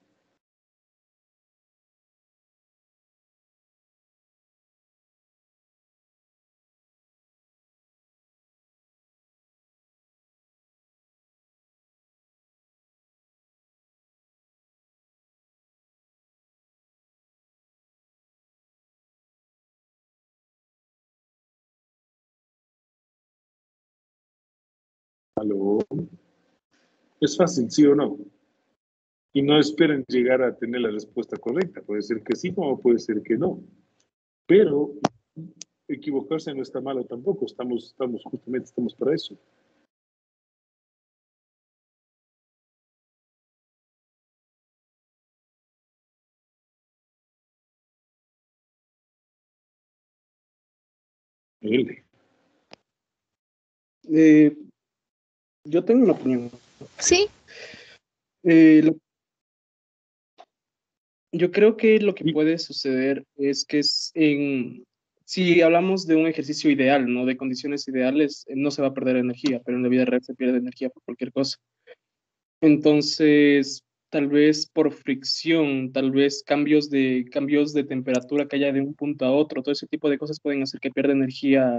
¿Aló? Es fácil, ¿sí o no? Y no esperen llegar a tener la respuesta correcta. Puede ser que sí, como puede ser que no. Pero equivocarse no está malo tampoco. Estamos, estamos justamente estamos para eso. Él. Eh, yo tengo una opinión. Sí, Eh, lo- yo creo que lo que Y- puede suceder es que es en, si hablamos de un ejercicio ideal, ¿no? De condiciones ideales, eh, no se va a perder energía, pero en la vida real se pierde energía por cualquier cosa. Entonces, tal vez por fricción, tal vez cambios de, cambios de temperatura que haya de un punto a otro, todo ese tipo de cosas pueden hacer que pierda energía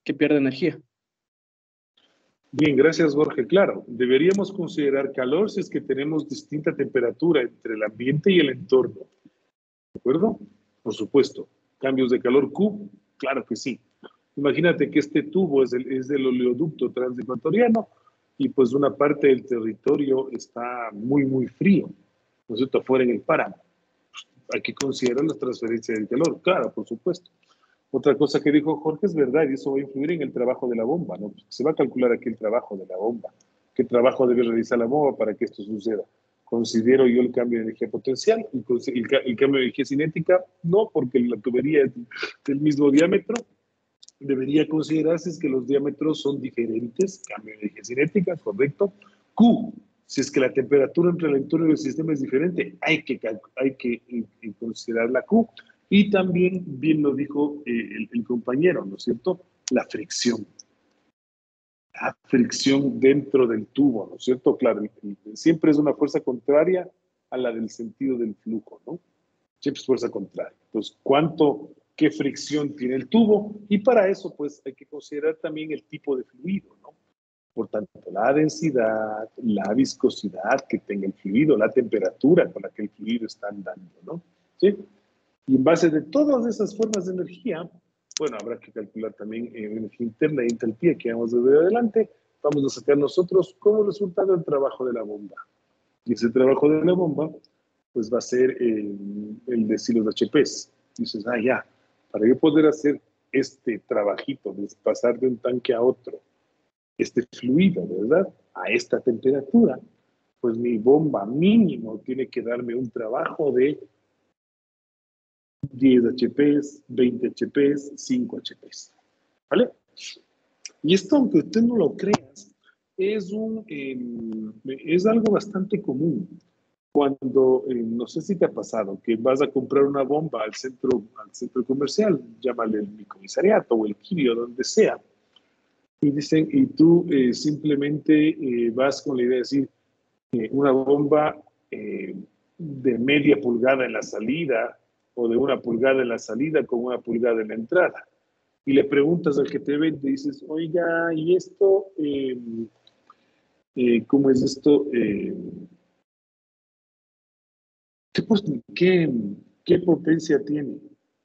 que pierde energía. Bien, gracias Jorge. Claro, deberíamos considerar calor si es que tenemos distinta temperatura entre el ambiente y el entorno. ¿De acuerdo? Por supuesto. Cambios de calor Q, claro que sí. Imagínate que este tubo es, el, es del oleoducto transecuatoriano y pues una parte del territorio está muy, muy frío, ¿no es cierto?, afuera en el páramo. Hay que considerar las transferencias de calor, claro, por supuesto. Otra cosa que dijo Jorge es verdad, y eso va a influir en el trabajo de la bomba, ¿no? Se va a calcular aquí el trabajo de la bomba. ¿Qué trabajo debe realizar la bomba para que esto suceda? ¿Considero yo el cambio de energía potencial? ¿El, el, el cambio de energía cinética? No, porque la tubería es del mismo diámetro. Debería considerarse que los diámetros son diferentes, cambio de energía cinética, correcto. Q, si es que la temperatura entre el entorno y el sistema es diferente, hay que, hay que eh, considerar la Q. Y también, bien lo dijo eh, el, el compañero, ¿no es cierto?, la fricción. La fricción dentro del tubo, ¿no es cierto? Claro, siempre es una fuerza contraria a la del sentido del flujo, ¿no? Siempre es fuerza contraria. Entonces, ¿cuánto, qué fricción tiene el tubo? Y para eso, pues, hay que considerar también el tipo de fluido, ¿no? Por tanto, la densidad, la viscosidad que tenga el fluido, la temperatura con la que el fluido está andando, ¿no? ¿Sí? Y en base de todas esas formas de energía, bueno, habrá que calcular también eh, energía interna y entalpía que vamos a ver adelante. Vamos a sacar nosotros como resultado el trabajo de la bomba. Y ese trabajo de la bomba, pues va a ser eh, el de silos H Ps. Dices, ah, ya, para yo poder hacer este trabajito, de pasar de un tanque a otro, este fluido, ¿verdad?, a esta temperatura, pues mi bomba mínimo tiene que darme un trabajo de diez H Ps, veinte H Ps, cinco H Ps, ¿vale? Y esto, aunque usted no lo creas, es, un, eh, es algo bastante común. Cuando, eh, no sé si te ha pasado, que vas a comprar una bomba al centro, al centro comercial, llámale el comisariato o el Kirio, donde sea, y dicen, y tú eh, simplemente eh, vas con la idea de decir, eh, una bomba eh, de media pulgada en la salida, o de una pulgada en la salida con una pulgada en la entrada. Y le preguntas al que te vende, dices, oiga, ¿y esto? Eh, eh, ¿Cómo es esto? Eh, ¿qué, pues, qué, ¿Qué potencia tiene?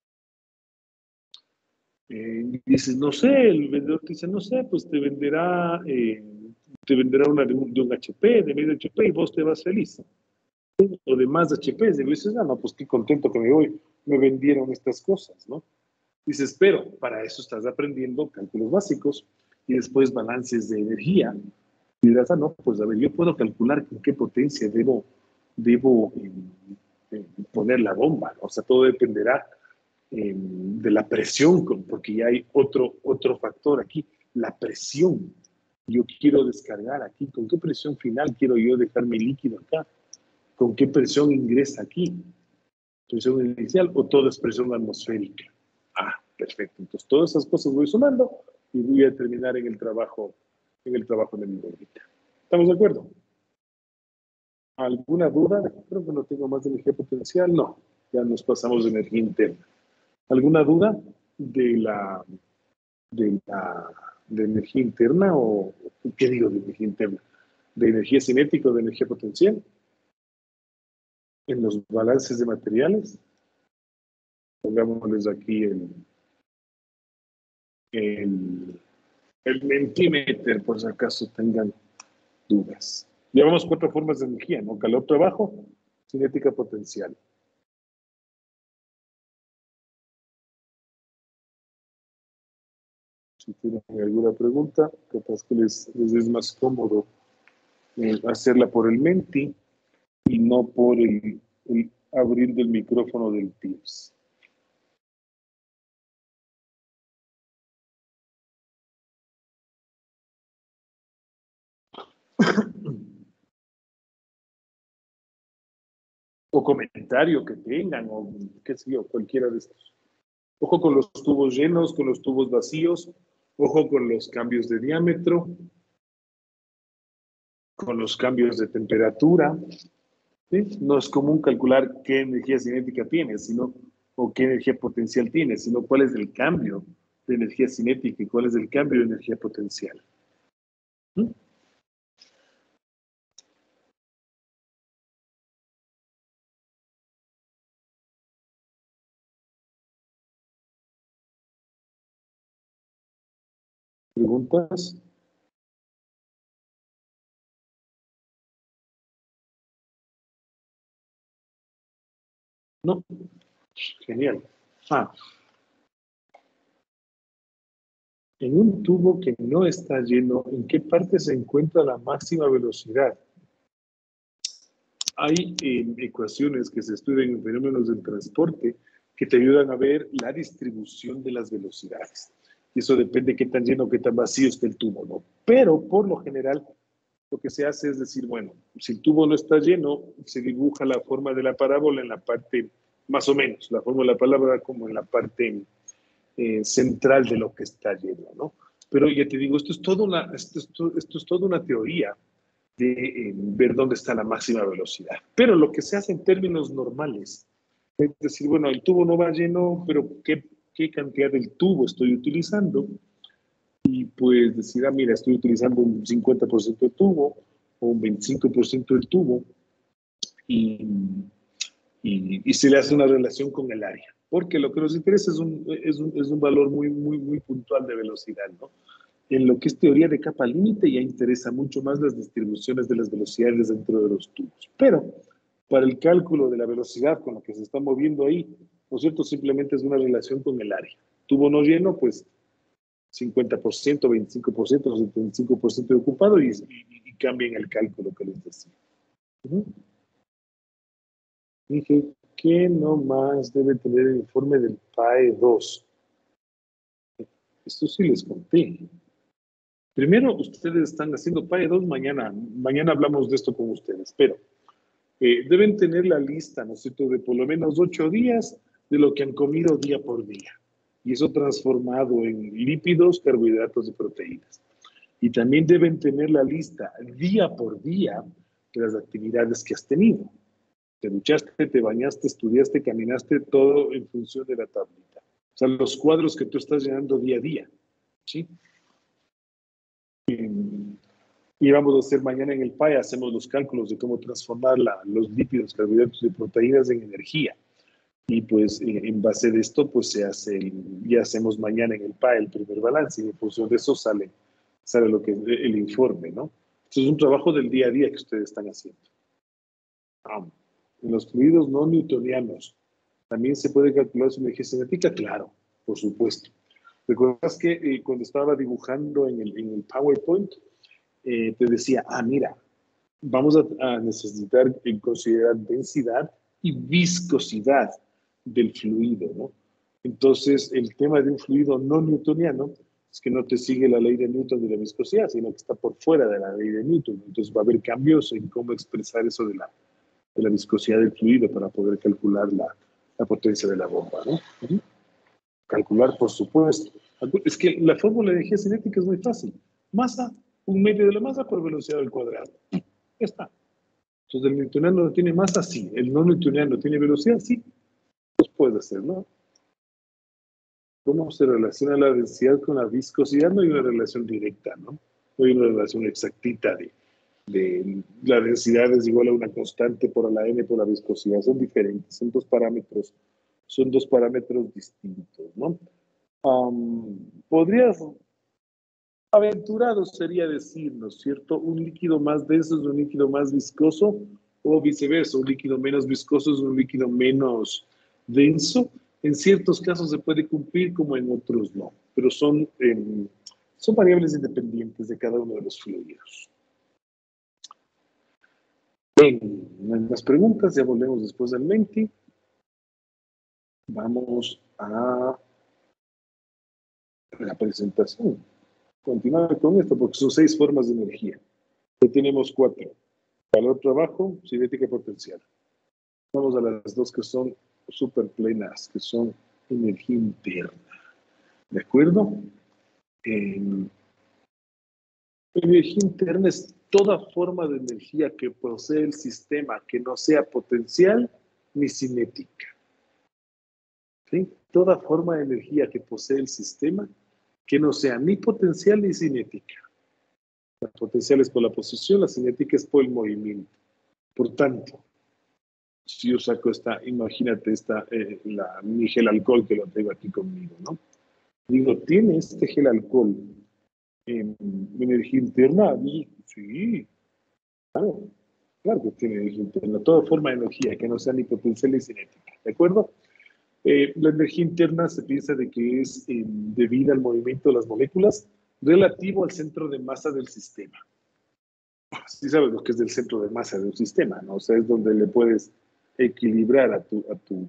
Eh, dices, no sé, el vendedor te dice, no sé, pues te venderá, eh, te venderá una de un, de un H P, de medio H P, y vos te vas feliz. O de más H P, y dices, ah, no, pues qué contento que me voy, me vendieron estas cosas, ¿no? Dices, pero para eso estás aprendiendo cálculos básicos y después balances de energía. Y dirás, ah, no, pues a ver, yo puedo calcular con qué potencia debo, debo eh, eh, poner la bomba, ¿no? O sea, todo dependerá eh, de la presión, porque ya hay otro, otro factor aquí, la presión. Yo quiero descargar aquí, ¿con qué presión final quiero yo dejar mi líquido acá? ¿Con qué presión ingresa aquí? ¿Presión inicial o todo es presión atmosférica? Ah, perfecto. Entonces, todas esas cosas voy sumando y voy a terminar en el trabajo, en el trabajo de mi bombita. ¿Estamos de acuerdo? ¿Alguna duda? Creo que no tengo más de energía potencial. No, ya nos pasamos de energía interna. ¿Alguna duda de la, de la de energía interna o qué digo de energía interna? ¿De energía cinética o de energía potencial? ¿En los balances de materiales? Pongámosles aquí el, el, el Mentimeter, por si acaso tengan dudas. Llevamos cuatro formas de energía, ¿no? Calor, trabajo, cinética, potencial. Si tienen alguna pregunta, capaz que les, les es más cómodo eh, hacerla por el Menti y no por el, el abrir del micrófono del Teams. O comentario que tengan, o qué sé yo, cualquiera de estos. Ojo con los tubos llenos, con los tubos vacíos, ojo con los cambios de diámetro, con los cambios de temperatura. ¿Sí? No es común calcular qué energía cinética tiene, sino, o qué energía potencial tiene, sino cuál es el cambio de energía cinética y cuál es el cambio de energía potencial. ¿Mm? ¿Preguntas? No. Genial. Ah. En un tubo que no está lleno, ¿en qué parte se encuentra la máxima velocidad? Hay eh, ecuaciones que se estudian en fenómenos del transporte que te ayudan a ver la distribución de las velocidades. Y eso depende de qué tan lleno o qué tan vacío esté el tubo, ¿no? Pero, por lo general, lo que se hace es decir, bueno, si el tubo no está lleno, se dibuja la forma de la parábola en la parte, más o menos, la forma de la parábola como en la parte eh, central de lo que está lleno, ¿no? Pero ya te digo, esto es, todo una, esto es, to, esto es toda una teoría de eh, ver dónde está la máxima velocidad. Pero lo que se hace en términos normales es decir, bueno, el tubo no va lleno, pero ¿qué, qué cantidad del tubo estoy utilizando? Y pues decir, ah, mira, estoy utilizando un cincuenta por ciento de tubo o un veinticinco por ciento del tubo y, y, y se le hace una relación con el área. Porque lo que nos interesa es un, es un, es un valor muy, muy, muy puntual de velocidad, ¿no? En lo que es teoría de capa límite ya interesa mucho más las distribuciones de las velocidades dentro de los tubos. Pero para el cálculo de la velocidad con la que se está moviendo ahí, ¿no es cierto? Simplemente es una relación con el área. Tubo no lleno, pues cincuenta por ciento, veinticinco por ciento, setenta y cinco por ciento de ocupado y, y, y cambien el cálculo que les decía. Uh-huh. Dije que no más debe tener el informe del P A E dos. Esto sí les conté. Primero, ustedes están haciendo P A E dos mañana. Mañana hablamos de esto con ustedes, pero eh, deben tener la lista, ¿no es cierto?, de por lo menos ocho días de lo que han comido día por día. Y eso transformado en lípidos, carbohidratos y proteínas. Y también deben tener la lista día por día de las actividades que has tenido. Te duchaste, te bañaste, estudiaste, caminaste, todo en función de la tablita. O sea, los cuadros que tú estás llenando día a día. ¿Sí? Y vamos a hacer mañana en el P A E, hacemos los cálculos de cómo transformar la, los lípidos, carbohidratos y proteínas en energía. Y pues en base de esto, pues se hace, el, ya hacemos mañana en el P A E el primer balance y en función de eso sale, sale lo que es el informe, ¿no? Eso es un trabajo del día a día que ustedes están haciendo. Ah, en los fluidos no newtonianos, ¿también se puede calcular su energía cinética? Claro, por supuesto. ¿Recuerdas que eh, cuando estaba dibujando en el, en el PowerPoint, eh, te decía, ah, mira, vamos a, a necesitar considerar densidad y viscosidad del fluido, ¿no? Entonces, el tema de un fluido no newtoniano es que no te sigue la ley de Newton de la viscosidad, sino que está por fuera de la ley de Newton. Entonces, va a haber cambios en cómo expresar eso de la, de la viscosidad del fluido para poder calcular la, la potencia de la bomba, ¿no? Uh-huh. Calcular, por supuesto. Es que la fórmula de energía cinética es muy fácil. Masa, un medio de la masa por velocidad al cuadrado. Ya está. Entonces, el newtoniano no tiene masa, sí. El no newtoniano tiene velocidad, sí. Pues puede hacer, ¿no? ¿Cómo se relaciona la densidad con la viscosidad? No hay una relación directa, ¿no? No hay una relación exactita de, de la densidad es igual a una constante por la n por la viscosidad. Son diferentes, son dos parámetros, son dos parámetros distintos, ¿no? Um, podrías, aventurado sería decir, ¿no es cierto? Un líquido más denso es un líquido más viscoso o viceversa, un líquido menos viscoso es un líquido menos denso. En ciertos casos se puede cumplir como en otros no, pero son, eh, son variables independientes de cada uno de los fluidos. Bien, las preguntas, ya volvemos después del Menti. Vamos a la presentación. Continuar con esto porque son seis formas de energía. Ya tenemos cuatro. Calor, trabajo, cinética, potencial. Vamos a las dos que son super plenas, que son energía interna. ¿De acuerdo? Eh, energía interna es toda forma de energía que posee el sistema que no sea potencial ni cinética. ¿Sí? toda forma de energía que posee el sistema que no sea ni potencial ni cinética. La potencial es por la posición, la cinética es por el movimiento. Por tanto, si yo saco esta, imagínate esta, eh, la, mi gel alcohol que lo tengo aquí conmigo, ¿no? Digo, ¿tiene este gel alcohol en energía interna? Y, sí, claro, claro que tiene energía interna. Toda forma de energía que no sea ni potencial ni cinética, ¿de acuerdo? Eh, la energía interna se piensa de que es eh, debida al movimiento de las moléculas relativo al centro de masa del sistema. Sí sabes lo que es el centro de masa de un sistema, ¿no? O sea, es donde le puedes equilibrar a tu, a tu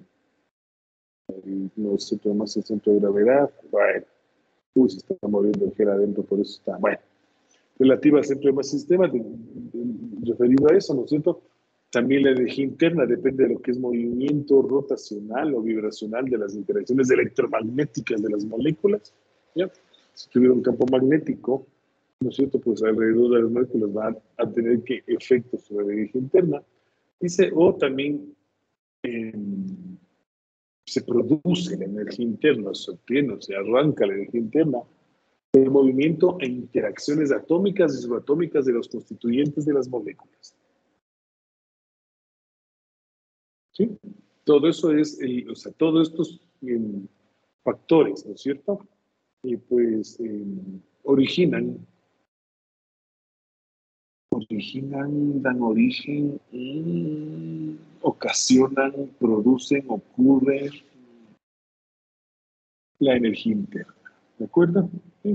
no sé, centro de masa, el centro de gravedad. Bueno, uy, se está moviendo el gel adentro, por eso está, bueno. Relativa al centro de masa del sistema, de, de, referido a eso, ¿no es cierto? También la energía interna depende de lo que es movimiento rotacional o vibracional de las interacciones electromagnéticas de las moléculas, ¿ya? Si tuviera un campo magnético, ¿no es cierto? Pues alrededor de las moléculas van a tener que efectos sobre la energía interna. Dice, o también eh, se produce la energía interna, se obtiene, se arranca la energía interna del movimiento e interacciones atómicas y subatómicas de los constituyentes de las moléculas. ¿Sí? Todo eso es, el, o sea, todos estos eh, factores, ¿no es cierto? Y pues eh, originan originan, dan origen, mmm, ocasionan, producen, ocurre la energía interna. ¿De acuerdo? ¿Sí?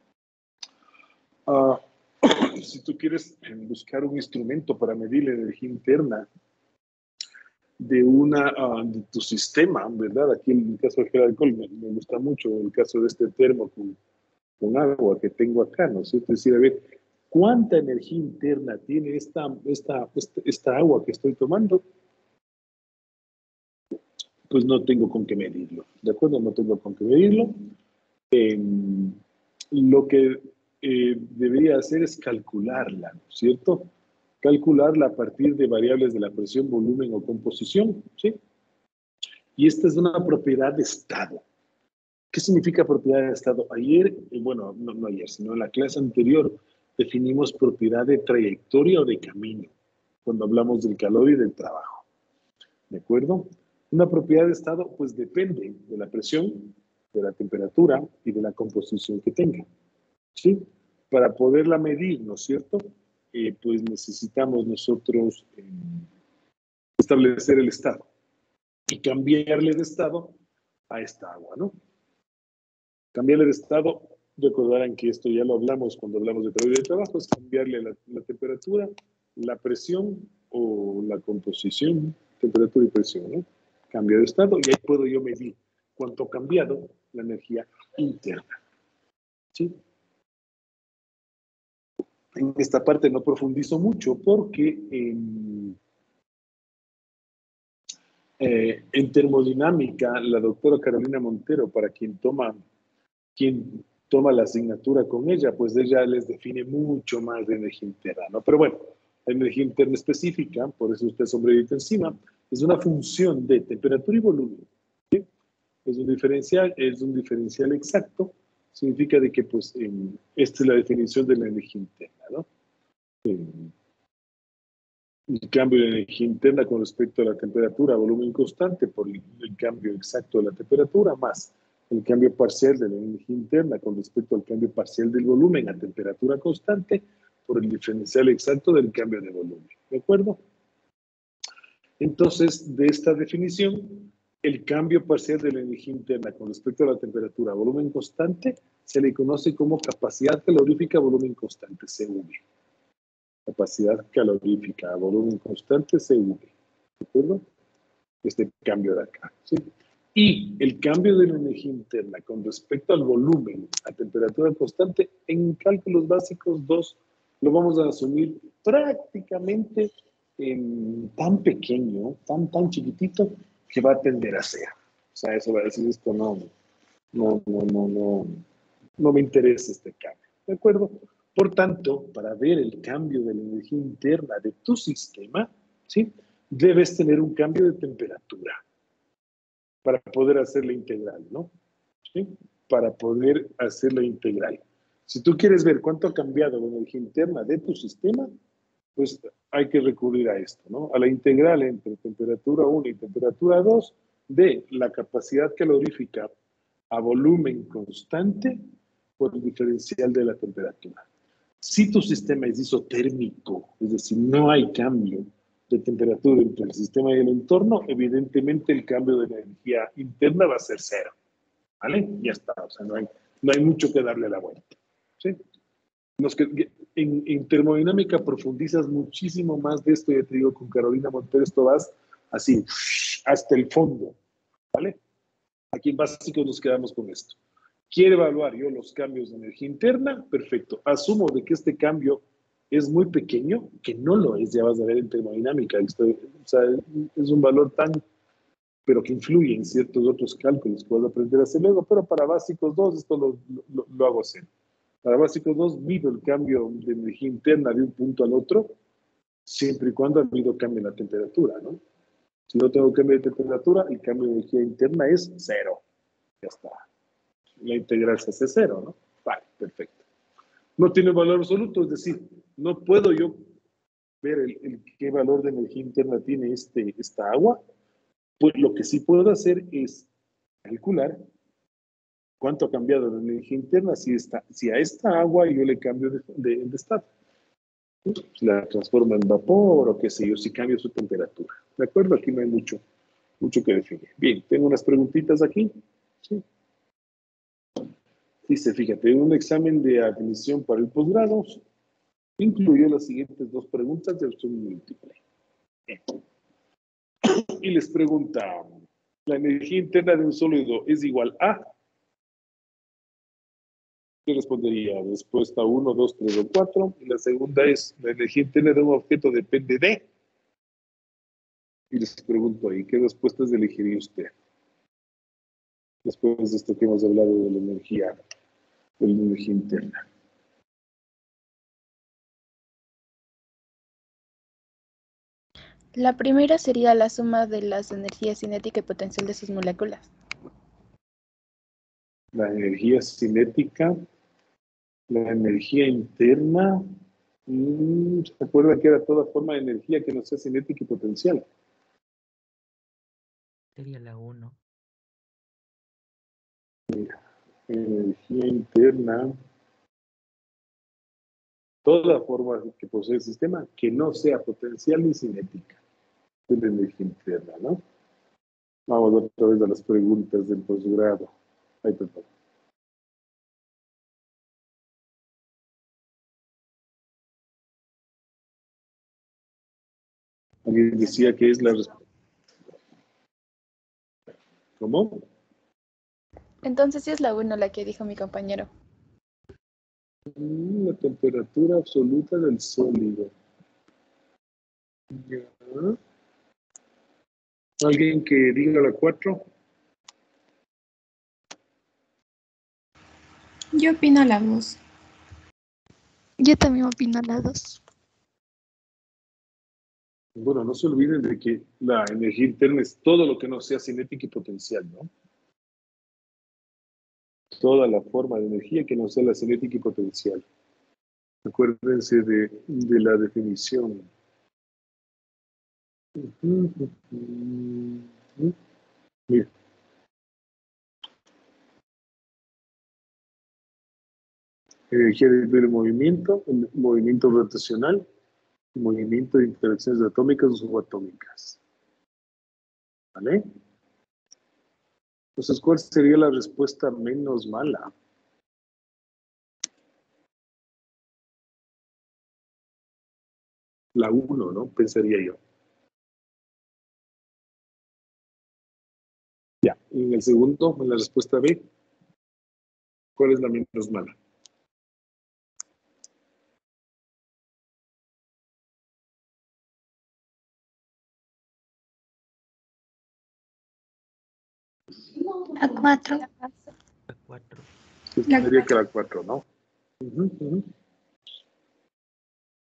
Uh, si tú quieres buscar un instrumento para medir la energía interna de, una, uh, de tu sistema, ¿verdad? Aquí en el caso del gel alcohol me, me gusta mucho el caso de este termo con, con agua que tengo acá, ¿no es cierto? Es decir, a ver, ¿cuánta energía interna tiene esta, esta, esta, esta agua que estoy tomando? Pues no tengo con qué medirlo, ¿de acuerdo? No tengo con qué medirlo. Eh, lo que eh, debería hacer es calcularla, ¿no es cierto? Calcularla a partir de variables de la presión, volumen o composición, ¿sí? Y esta es una propiedad de estado. ¿Qué significa propiedad de estado? Ayer, eh, bueno, no, no ayer, sino en la clase anterior, definimos propiedad de trayectoria o de camino, cuando hablamos del calor y del trabajo. ¿De acuerdo? Una propiedad de estado, pues depende de la presión, de la temperatura y de la composición que tenga. ¿Sí? Para poderla medir, ¿no es cierto? Eh, pues necesitamos nosotros eh, establecer el estado y cambiarle de estado a esta agua, ¿no? Cambiarle de estado, recordarán que esto ya lo hablamos cuando hablamos de calor y de trabajo, es cambiarle la, la temperatura, la presión o la composición, temperatura y presión, ¿no? Cambio de estado y ahí puedo yo medir cuánto ha cambiado la energía interna. ¿Sí? En esta parte no profundizo mucho porque en, eh, en termodinámica la doctora Carolina Montero, para quien toma, quien toma la asignatura con ella, pues ella les define mucho más de energía interna, ¿no? Pero bueno, la energía interna específica, por eso usted sombrerito encima, es una función de temperatura y volumen. ¿Sí? Es un diferencial, es un diferencial exacto, significa de que pues eh, esta es la definición de la energía interna, ¿no? Eh, el cambio de energía interna con respecto a la temperatura, volumen constante por el, el cambio exacto de la temperatura, más el cambio parcial de la energía interna con respecto al cambio parcial del volumen a temperatura constante por el diferencial exacto del cambio de volumen. ¿De acuerdo? Entonces, de esta definición, el cambio parcial de la energía interna con respecto a la temperatura a volumen constante se le conoce como capacidad calorífica a volumen constante, C V. Capacidad calorífica a volumen constante, C V. ¿De acuerdo? Este cambio de acá. ¿Sí? Y el cambio de la energía interna con respecto al volumen a temperatura constante, en cálculos básicos dos, lo vamos a asumir prácticamente en tan pequeño, tan, tan chiquitito, que va a tender a ser. O sea, eso va a decir esto, no, no, no, no, no, no me interesa este cambio. ¿De acuerdo? Por tanto, para ver el cambio de la energía interna de tu sistema, ¿sí? Debes tener un cambio de temperatura. para poder hacer la integral, ¿no? ¿Sí? Para poder hacer la integral. Si tú quieres ver cuánto ha cambiado la energía interna de tu sistema, pues hay que recurrir a esto, ¿no? A la integral entre temperatura uno y temperatura dos de la capacidad calorífica a volumen constante por el diferencial de la temperatura. Si tu sistema es isotérmico, es decir, no hay cambio de temperatura entre el sistema y el entorno, evidentemente el cambio de la energía interna va a ser cero. ¿Vale? Ya está, o sea, no hay, no hay mucho que darle la vuelta. ¿Sí? Los que, en, en termodinámica profundizas muchísimo más de esto, ya te digo, con Carolina Montero, esto vas así, hasta el fondo. ¿Vale? Aquí en básicos nos quedamos con esto. ¿Quiere evaluar yo los cambios de energía interna? Perfecto. Asumo de que este cambio es muy pequeño, que no lo es, ya vas a ver en termodinámica. Esto, o sea, es un valor tan, pero que influye en ciertos otros cálculos que vas a aprender a hacer luego, pero para básicos dos esto lo, lo, lo hago hacer. Para básicos dos mido el cambio de energía interna de un punto al otro, siempre y cuando ha habido cambio en la temperatura, ¿no? Si no tengo cambio de temperatura, el cambio de energía interna es cero. Ya está. La integral se hace cero, ¿no? Vale, perfecto. No tiene valor absoluto, es decir, no puedo yo ver el, el, qué valor de energía interna tiene este, esta agua. Pues lo que sí puedo hacer es calcular cuánto ha cambiado la energía interna si, está, si a esta agua yo le cambio de, de, de estado. La transformo en vapor o qué sé yo, si cambio su temperatura. ¿De acuerdo? Aquí no hay mucho, mucho que definir. Bien, tengo unas preguntitas aquí. Sí. Dice, fíjate, en un examen de admisión para el posgrado, incluyó las siguientes dos preguntas de opción múltiple. Y les pregunta, ¿la energía interna de un sólido es igual a? Yo respondería respuesta uno, dos, tres o cuatro. Y la segunda es, ¿la energía interna de un objeto depende de? Y les pregunto ahí, ¿qué respuestas elegiría usted? Después de esto que hemos hablado de la energía, de la energía interna. La primera sería la suma de las energías cinética y potencial de sus moléculas. La energía cinética, la energía interna, mmm, ¿se acuerdan que era toda forma de energía que no sea cinética y potencial? Sería la uno. Energía interna, toda forma que posee el sistema que no sea potencial ni cinética. Es la energía interna, ¿no? Vamos otra vez a las preguntas del posgrado. Ahí te toca. Alguien decía que es la respuesta. ¿Cómo? Entonces sí es la uno la que dijo mi compañero. La temperatura absoluta del sólido. Ya. ¿Alguien que diga la cuatro? Yo opino la dos. Yo también opino la dos. Bueno, no se olviden de que la energía interna es todo lo que no sea cinética y potencial, ¿no? Toda la forma de energía que no sea la cinética y potencial. Acuérdense de, de la definición. Mira. Energía del movimiento, el movimiento rotacional, el movimiento de interacciones atómicas o subatómicas. ¿Vale? Entonces, ¿cuál sería la respuesta menos mala? La uno, ¿no? Pensaría yo. Ya, y en el segundo, en la respuesta B, ¿cuál es la menos mala? La cuatro. La cuatro. La Sería que la cuatro, ¿no? Uh-huh, uh-huh.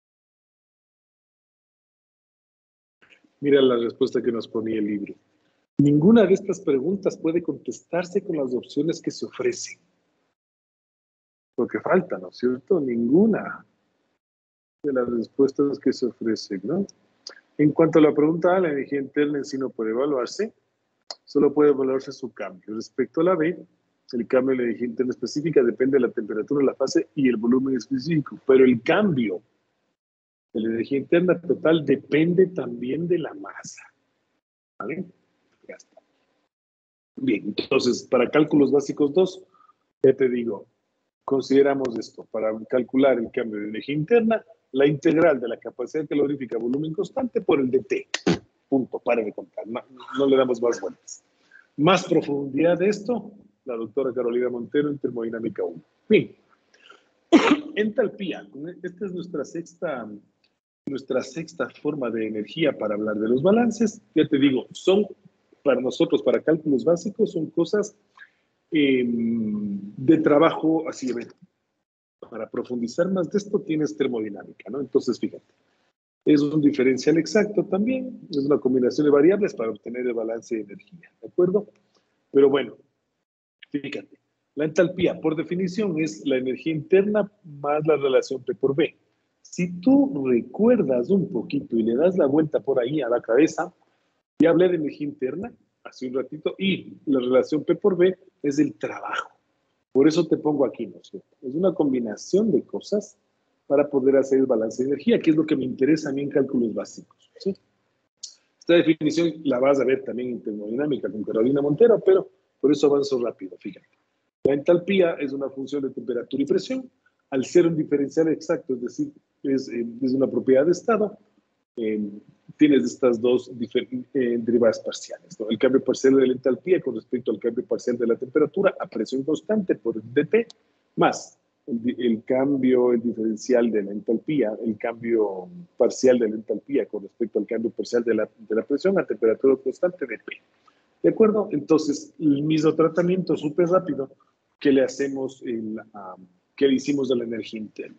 Mira la respuesta que nos ponía el libro. Ninguna de estas preguntas puede contestarse con las opciones que se ofrecen. Porque falta, ¿no es cierto? Ninguna de las respuestas que se ofrecen, ¿no? En cuanto a la pregunta A, la energía interna en sí no puede evaluarse, solo puede evaluarse su cambio. Respecto a la B, el cambio de la energía interna específica depende de la temperatura, la fase y el volumen específico, pero el cambio de la energía interna total depende también de la masa. ¿Vale? Ya está. Bien, entonces, para cálculos básicos dos, ya te digo, consideramos esto. Para calcular el cambio de energía interna, la integral de la capacidad calorífica volumen constante por el de T. Punto, para de contar. No, no le damos más vueltas. Más profundidad de esto, la doctora Carolina Montero en termodinámica uno. Bien. Entalpía. Esta es nuestra sexta, nuestra sexta forma de energía para hablar de los balances. Ya te digo, son para nosotros, para cálculos básicos, son cosas eh, de trabajo así. Para profundizar más de esto tienes termodinámica, ¿no? Entonces, fíjate. Es un diferencial exacto también, es una combinación de variables para obtener el balance de energía, ¿de acuerdo? Pero bueno, fíjate, la entalpía, por definición, es la energía interna más la relación P por V. Si tú recuerdas un poquito y le das la vuelta por ahí a la cabeza, ya hablé de energía interna hace un ratito, y la relación P por V es el trabajo. Por eso te pongo aquí, ¿no es cierto? Es una combinación de cosas para poder hacer el balance de energía, que es lo que me interesa a mí en cálculos básicos, ¿sí? Esta definición la vas a ver también en termodinámica con Carolina Montero, pero por eso avanzo rápido, fíjate. La entalpía es una función de temperatura y presión. Al ser un diferencial exacto, es decir, es, eh, es una propiedad de estado, eh, tienes estas dos eh, derivadas parciales, ¿no? El cambio parcial de la entalpía con respecto al cambio parcial de la temperatura a presión constante por el dT, más el, el cambio, el diferencial de la entalpía, el cambio parcial de la entalpía con respecto al cambio parcial de la, de la presión a temperatura constante dP. ¿De acuerdo? Entonces, el mismo tratamiento súper rápido que le hacemos, el, um, que le hicimos a la energía interna.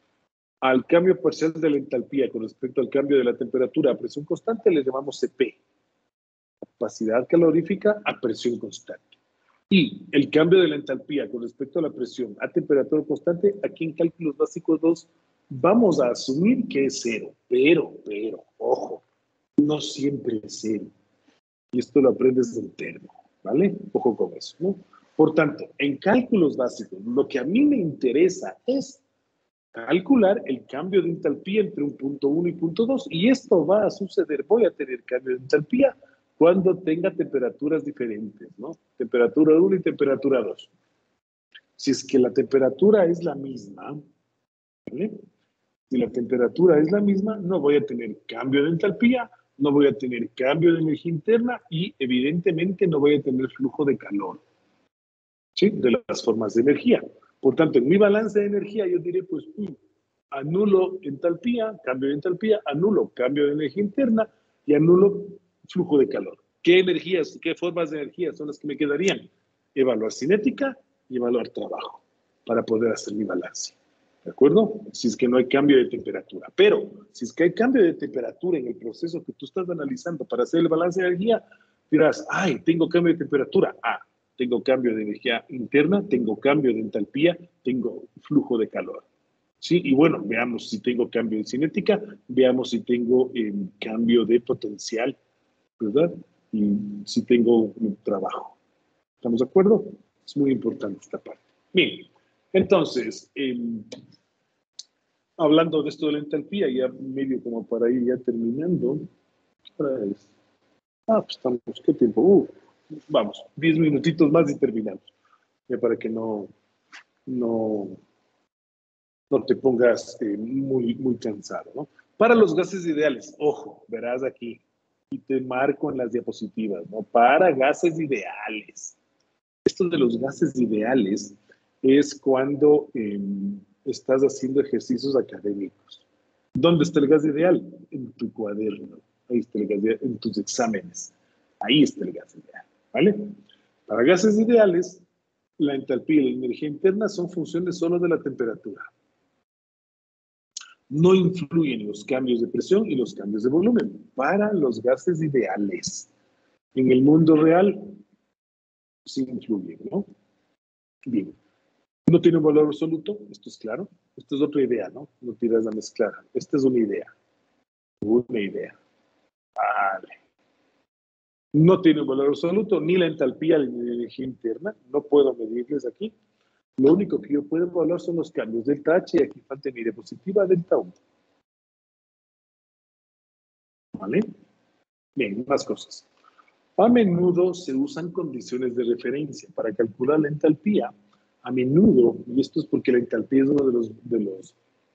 Al cambio parcial de la entalpía con respecto al cambio de la temperatura a presión constante le llamamos C P, capacidad calorífica a presión constante. Y el cambio de la entalpía con respecto a la presión a temperatura constante, aquí en cálculos básicos dos, vamos a asumir que es cero, pero, pero, ojo, no siempre es cero. Y esto lo aprendes del termo, ¿vale? Ojo con eso, ¿no? Por tanto, en cálculos básicos, lo que a mí me interesa es calcular el cambio de entalpía entre un punto uno y punto dos, y esto va a suceder, voy a tener cambio de entalpía cuando tenga temperaturas diferentes, ¿no? Temperatura uno y temperatura dos. Si es que la temperatura es la misma, ¿vale? Si la temperatura es la misma, no voy a tener cambio de entalpía, no voy a tener cambio de energía interna y evidentemente no voy a tener flujo de calor, ¿sí? De las formas de energía. Por tanto, en mi balance de energía yo diré, pues, mm, anulo entalpía, cambio de entalpía, anulo cambio de energía interna y anulo flujo de calor. ¿Qué energías, qué formas de energía son las que me quedarían? Evaluar cinética y evaluar trabajo para poder hacer mi balance. ¿De acuerdo? Si es que no hay cambio de temperatura. Pero, si es que hay cambio de temperatura en el proceso que tú estás analizando para hacer el balance de energía, dirás, ay, tengo cambio de temperatura. Ah, tengo cambio de energía interna, tengo cambio de entalpía, tengo flujo de calor. ¿Sí? Y bueno, veamos si tengo cambio de cinética, veamos si tengo eh, cambio de potencial, ¿verdad? Y si tengo un trabajo. ¿Estamos de acuerdo? Es muy importante esta parte. Bien, entonces, eh, hablando de esto de la entalpía, ya medio como para ir ya terminando. Pues, ah, pues estamos, ¿qué tiempo? Uh, vamos, diez minutitos más y terminamos. Ya para que no, no, no te pongas eh, muy, muy cansado, ¿no? Para los gases ideales, ojo, verás aquí, y te marco en las diapositivas, ¿no? Para gases ideales. Esto de los gases ideales es cuando eh, estás haciendo ejercicios académicos. ¿Dónde está el gas ideal? En tu cuaderno. Ahí está el gas ideal, en tus exámenes. Ahí está el gas ideal, ¿vale? Para gases ideales, la entalpía y la energía interna son funciones solo de la temperatura. No influyen los cambios de presión y los cambios de volumen para los gases ideales. En el mundo real, sí influye, ¿no? Bien. No tiene un valor absoluto, esto es claro. Esto es otra idea, ¿no? No tiras a mezclar. Esta es una idea. Una idea. Vale. No tiene un valor absoluto, ni la entalpía ni la energía interna. No puedo medirles aquí. Lo único que yo puedo evaluar son los cambios delta H, y aquí falta mi diapositiva delta uno. ¿Vale? Bien, más cosas. A menudo se usan condiciones de referencia para calcular la entalpía. A menudo, y esto es porque la entalpía es uno de los, de los,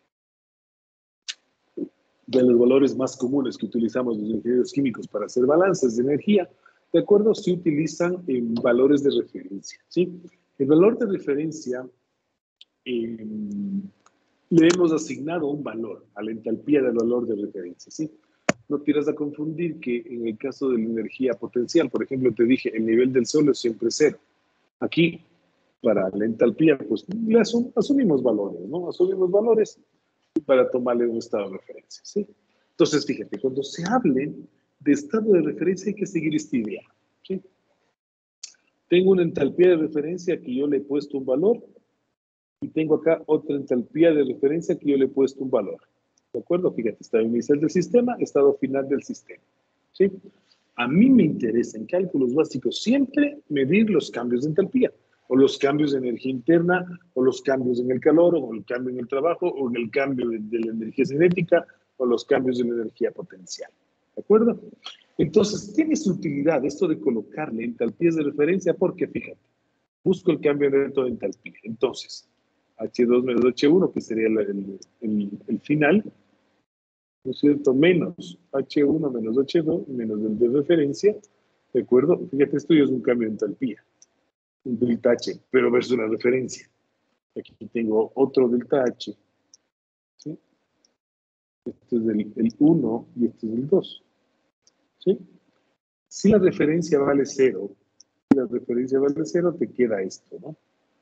de los valores más comunes que utilizamos los ingenieros químicos para hacer balances de energía, ¿de acuerdo? Se utilizan eh, valores de referencia, ¿sí? El valor de referencia eh, le hemos asignado un valor a la entalpía del valor de referencia, ¿sí? No tienes a confundir que en el caso de la energía potencial, por ejemplo, te dije, el nivel del Sol es siempre cero. Aquí, para la entalpía, pues le asum asumimos valores, ¿no? Asumimos valores para tomarle un estado de referencia, ¿sí? Entonces, fíjate, cuando se hable de estado de referencia hay que seguir esta idea, ¿sí? Tengo una entalpía de referencia que yo le he puesto un valor y tengo acá otra entalpía de referencia que yo le he puesto un valor. ¿De acuerdo? Fíjate, estado inicial del sistema, estado final del sistema, ¿sí? A mí me interesa en cálculos básicos siempre medir los cambios de entalpía, o los cambios de energía interna, o los cambios en el calor, o el cambio en el trabajo, o en el cambio de, de la energía cinética, o los cambios de la energía potencial. ¿De acuerdo? Entonces, tiene su utilidad esto de colocarle entalpías de referencia, porque fíjate, busco el cambio neto de entalpía. Entonces, H dos menos H uno, que sería el, el, el, el final, ¿no es cierto? Menos H uno menos H dos, menos el de referencia, ¿de acuerdo? Fíjate, esto ya es un cambio de entalpía, un delta H, pero versus la referencia. Aquí tengo otro delta H, ¿sí? Este es el, el uno y este es el dos, ¿sí? Si la referencia vale cero, si la referencia vale cero, te queda esto, ¿no?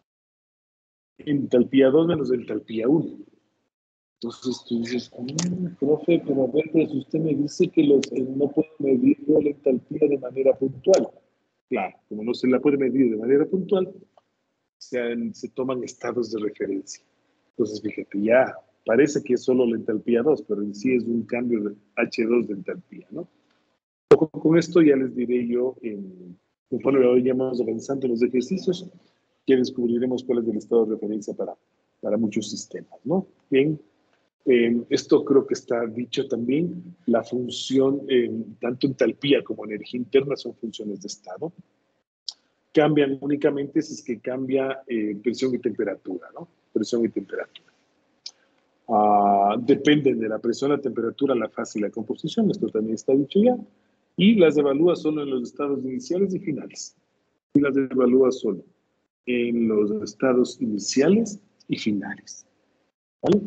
Entalpía dos menos entalpía uno. Entonces tú dices, mmm, profe, pero a ver, pero si usted me dice que los, eh, no puedo medir la entalpía de manera puntual. Claro, como no se la puede medir de manera puntual, se, se toman estados de referencia. Entonces, fíjate, ya parece que es solo la entalpía dos, pero en sí es un cambio de H dos de entalpía, ¿no? Con esto ya les diré yo, en, conforme vayamos avanzando en los ejercicios, que descubriremos cuál es el estado de referencia para, para muchos sistemas, ¿no? Bien. Eh, esto creo que está dicho también, la función, eh, tanto entalpía como energía interna son funciones de estado. Cambian únicamente si es que cambia eh, presión y temperatura, ¿no? Presión y temperatura. Uh, dependen de la presión, la temperatura, la fase y la composición, esto también está dicho ya. Y las evalúa solo en los estados iniciales y finales. Y las evalúa solo en los estados iniciales y finales. ¿Vale?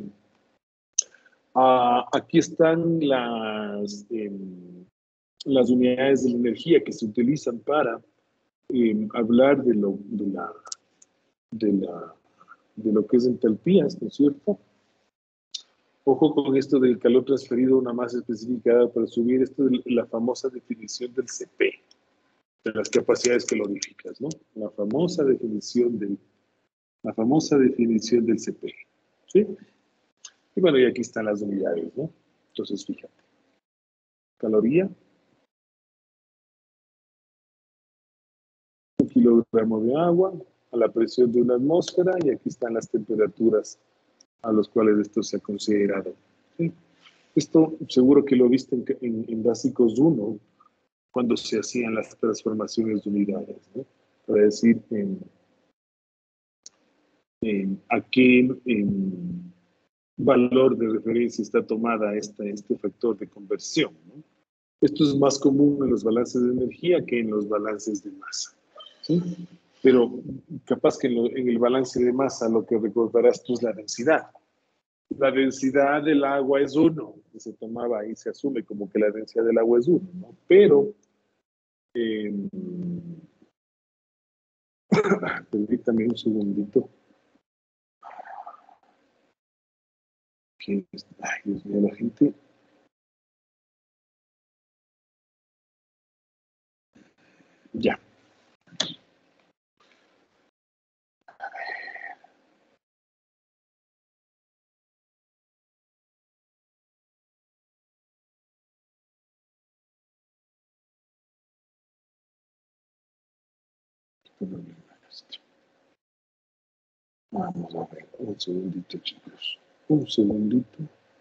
Uh, aquí están las, eh, las unidades de la energía que se utilizan para eh, hablar de lo, de, la, de, la, de lo que es entalpías, ¿no es cierto? Ojo con esto del calor transferido a una masa especificada para subir. Esto es la famosa definición del C P, de las capacidades caloríficas, ¿no? La famosa definición del, la famosa definición del C P, ¿sí? Y bueno, y aquí están las unidades, ¿no? Entonces, fíjate. Caloría. Un kilogramo de agua a la presión de una atmósfera, y aquí están las temperaturas a las cuales esto se ha considerado, ¿sí? Esto seguro que lo viste en, en, en básicos uno, cuando se hacían las transformaciones de unidades, ¿no? Para decir en, en a qué en valor de referencia está tomada esta, este factor de conversión, ¿no? Esto es más común en los balances de energía que en los balances de masa, ¿sí? Pero capaz que en, lo, en el balance de masa lo que recordarás tú es la densidad. La densidad del agua es uno, que se tomaba ahí, se asume como que la densidad del agua es uno, ¿no? Pero, eh, permítame un segundito. Que, ay, Dios mío, la gente. Ya. Vamos a ver, un segundito, chicos. Un segundito.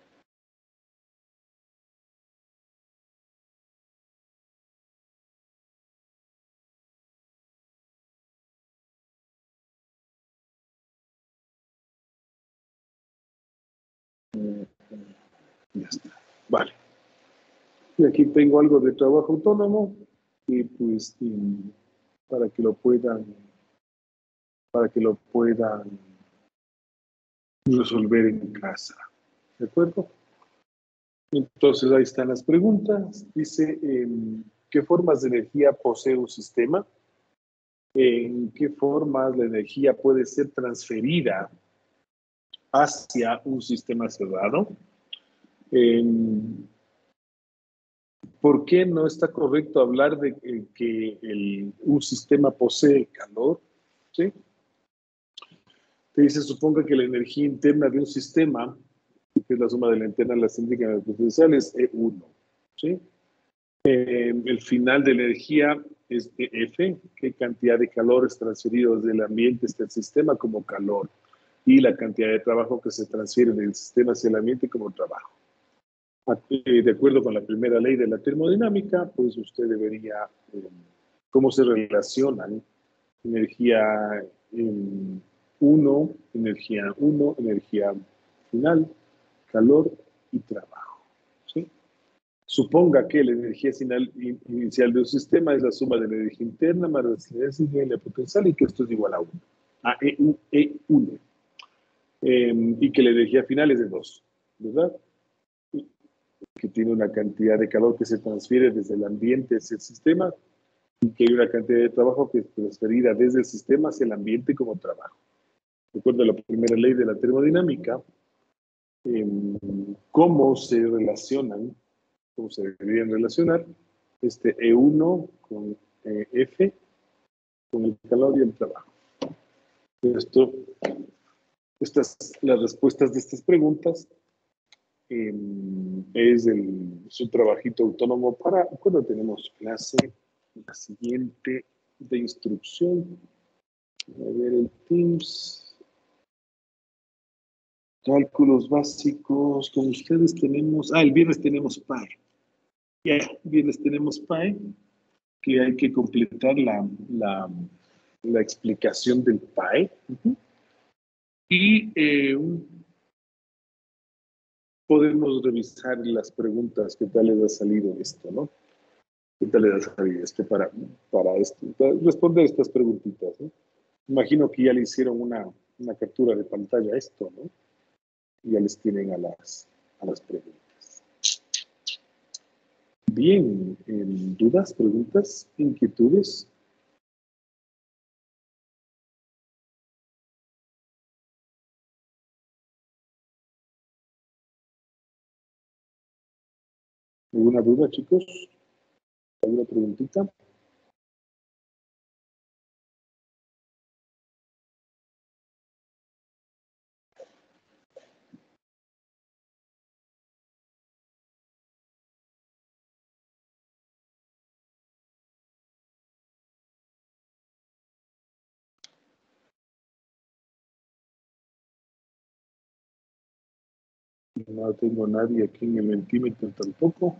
Ya está. Vale. Y aquí tengo algo de trabajo autónomo y pues y para que lo puedan para que lo puedan resolver en casa. ¿De acuerdo? Entonces ahí están las preguntas. Dice, eh, ¿qué formas de energía posee un sistema? ¿En qué formas la energía puede ser transferida hacia un sistema cerrado? Eh, ¿Por qué no está correcto hablar de eh, que el, un sistema posee calor? ¿Sí? Te dice, suponga que la energía interna de un sistema, que es la suma de la interna de las índices potenciales, es E uno. ¿Sí? Eh, el final de la energía es E F, qué cantidad de calor es transferido desde el ambiente hasta el sistema como calor, y la cantidad de trabajo que se transfiere del sistema hacia el ambiente como trabajo. De acuerdo con la primera ley de la termodinámica, pues usted debería, eh, cómo se relacionan energía uno, energía uno, energía final, calor y trabajo. ¿Sí? Suponga que la energía final, inicial de un sistema es la suma de la energía interna más la energía potencial y que esto es igual a uno, a E uno. Eh, y que la energía final es de dos, ¿verdad? Que tiene una cantidad de calor que se transfiere desde el ambiente hacia el sistema y que hay una cantidad de trabajo que es transferida desde el sistema hacia el ambiente como trabajo. De acuerdo a la primera ley de la termodinámica, eh, cómo se relacionan, cómo se deberían relacionar este E uno con eh, F, con el calor y el trabajo. Esto, estas, las respuestas de estas preguntas eh, es el, su trabajito autónomo para cuando tenemos clase, la siguiente de instrucción. A ver el Teams. Cálculos básicos. Con ustedes tenemos, ah, el viernes tenemos P I. Ya, yeah, el viernes tenemos P I, que hay que completar la, la, la explicación del P I. Uh-huh. Y eh, podemos revisar las preguntas, qué tal les ha salido esto, ¿no? ¿Qué tal les ha salido esto para, para, esto, para responder estas preguntitas, ¿no? Imagino que ya le hicieron una, una captura de pantalla a esto, ¿no? Y ya les tienen a las, a las preguntas. Bien, ¿dudas, preguntas, inquietudes? ¿Alguna duda, chicos? ¿Alguna preguntita? No tengo nadie aquí en el Mentimeter tampoco.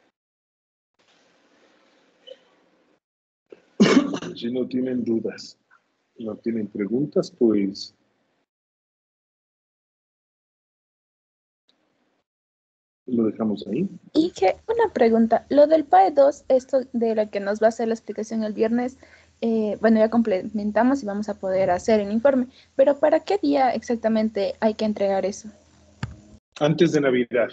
Si no tienen dudas, no tienen preguntas, pues lo dejamos ahí. Y que una pregunta, lo del P A E dos, esto de la que nos va a hacer la explicación el viernes, eh, bueno, ya complementamos y vamos a poder hacer el informe, pero ¿para qué día exactamente hay que entregar eso? Antes de Navidad.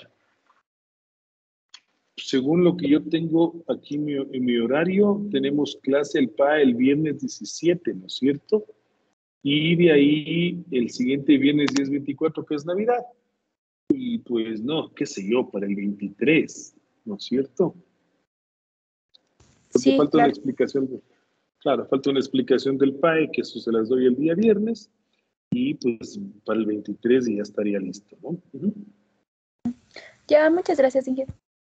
Según lo que yo tengo aquí en mi, en mi horario, tenemos clase el P A E el viernes diecisiete, ¿no es cierto? Y de ahí el siguiente viernes diez veinticuatro, que es Navidad. Y pues no, qué sé yo, para el veintitrés, ¿no es cierto? Porque Sí, falta claro. la explicación. De, Claro, falta una explicación del P A E, que eso se las doy el día viernes, y pues para el veintitrés ya estaría listo, ¿no? Uh-huh. Ya, muchas gracias, Ingrid.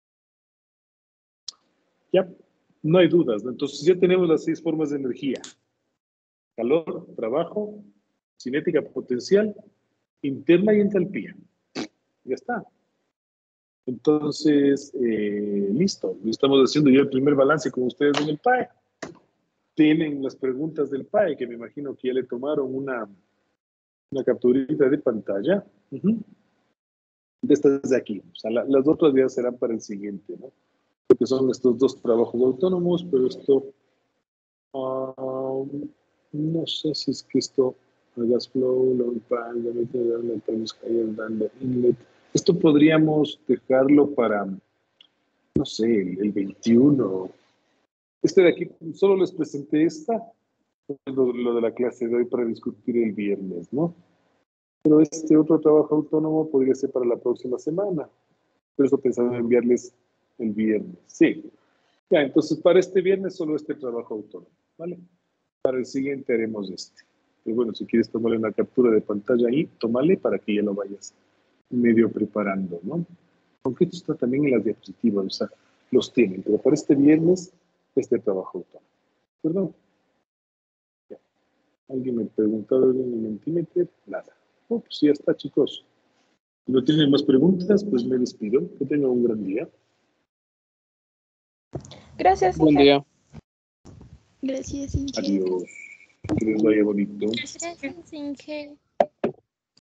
Ya, no hay dudas, ¿no? Entonces ya tenemos las seis formas de energía. Calor, trabajo, cinética potencial, interna y entalpía. Ya está. Entonces, eh, listo. Estamos haciendo ya el primer balance con ustedes en el P A E. Tienen las preguntas del P A E, que me imagino que ya le tomaron una, una capturita de pantalla. Uh-huh. De estas de aquí. O sea, la, las otras ya serán para el siguiente, ¿no? Porque son estos dos trabajos autónomos, pero esto... Um, no sé si es que esto... Gas flow, long pan, inlet. Esto podríamos dejarlo para, no sé, el, el veintiuno. Este de aquí, solo les presenté esta, lo, lo de la clase de hoy para discutir el viernes, ¿no? Pero este otro trabajo autónomo podría ser para la próxima semana. Por eso pensaba en enviarles el viernes. Sí. Ya, entonces para este viernes solo este trabajo autónomo, ¿vale? Para el siguiente haremos este. Y bueno, si quieres tomarle una captura de pantalla ahí, tómale para que ya lo vayas medio preparando, ¿no? Aunque esto está también en las diapositivas, o sea, los tienen, pero para este viernes, este trabajo autónomo. ¿Perdón? Ya. ¿Alguien me preguntaba de un Mentimeter? Nada. Oh, pues ya está, chicos. Si no tienen más preguntas, pues me despido. Que tengan un gran día. Gracias, Buen Ingrid. día. Gracias, Inge. Adiós. Que les vaya bonito. Gracias, Inge.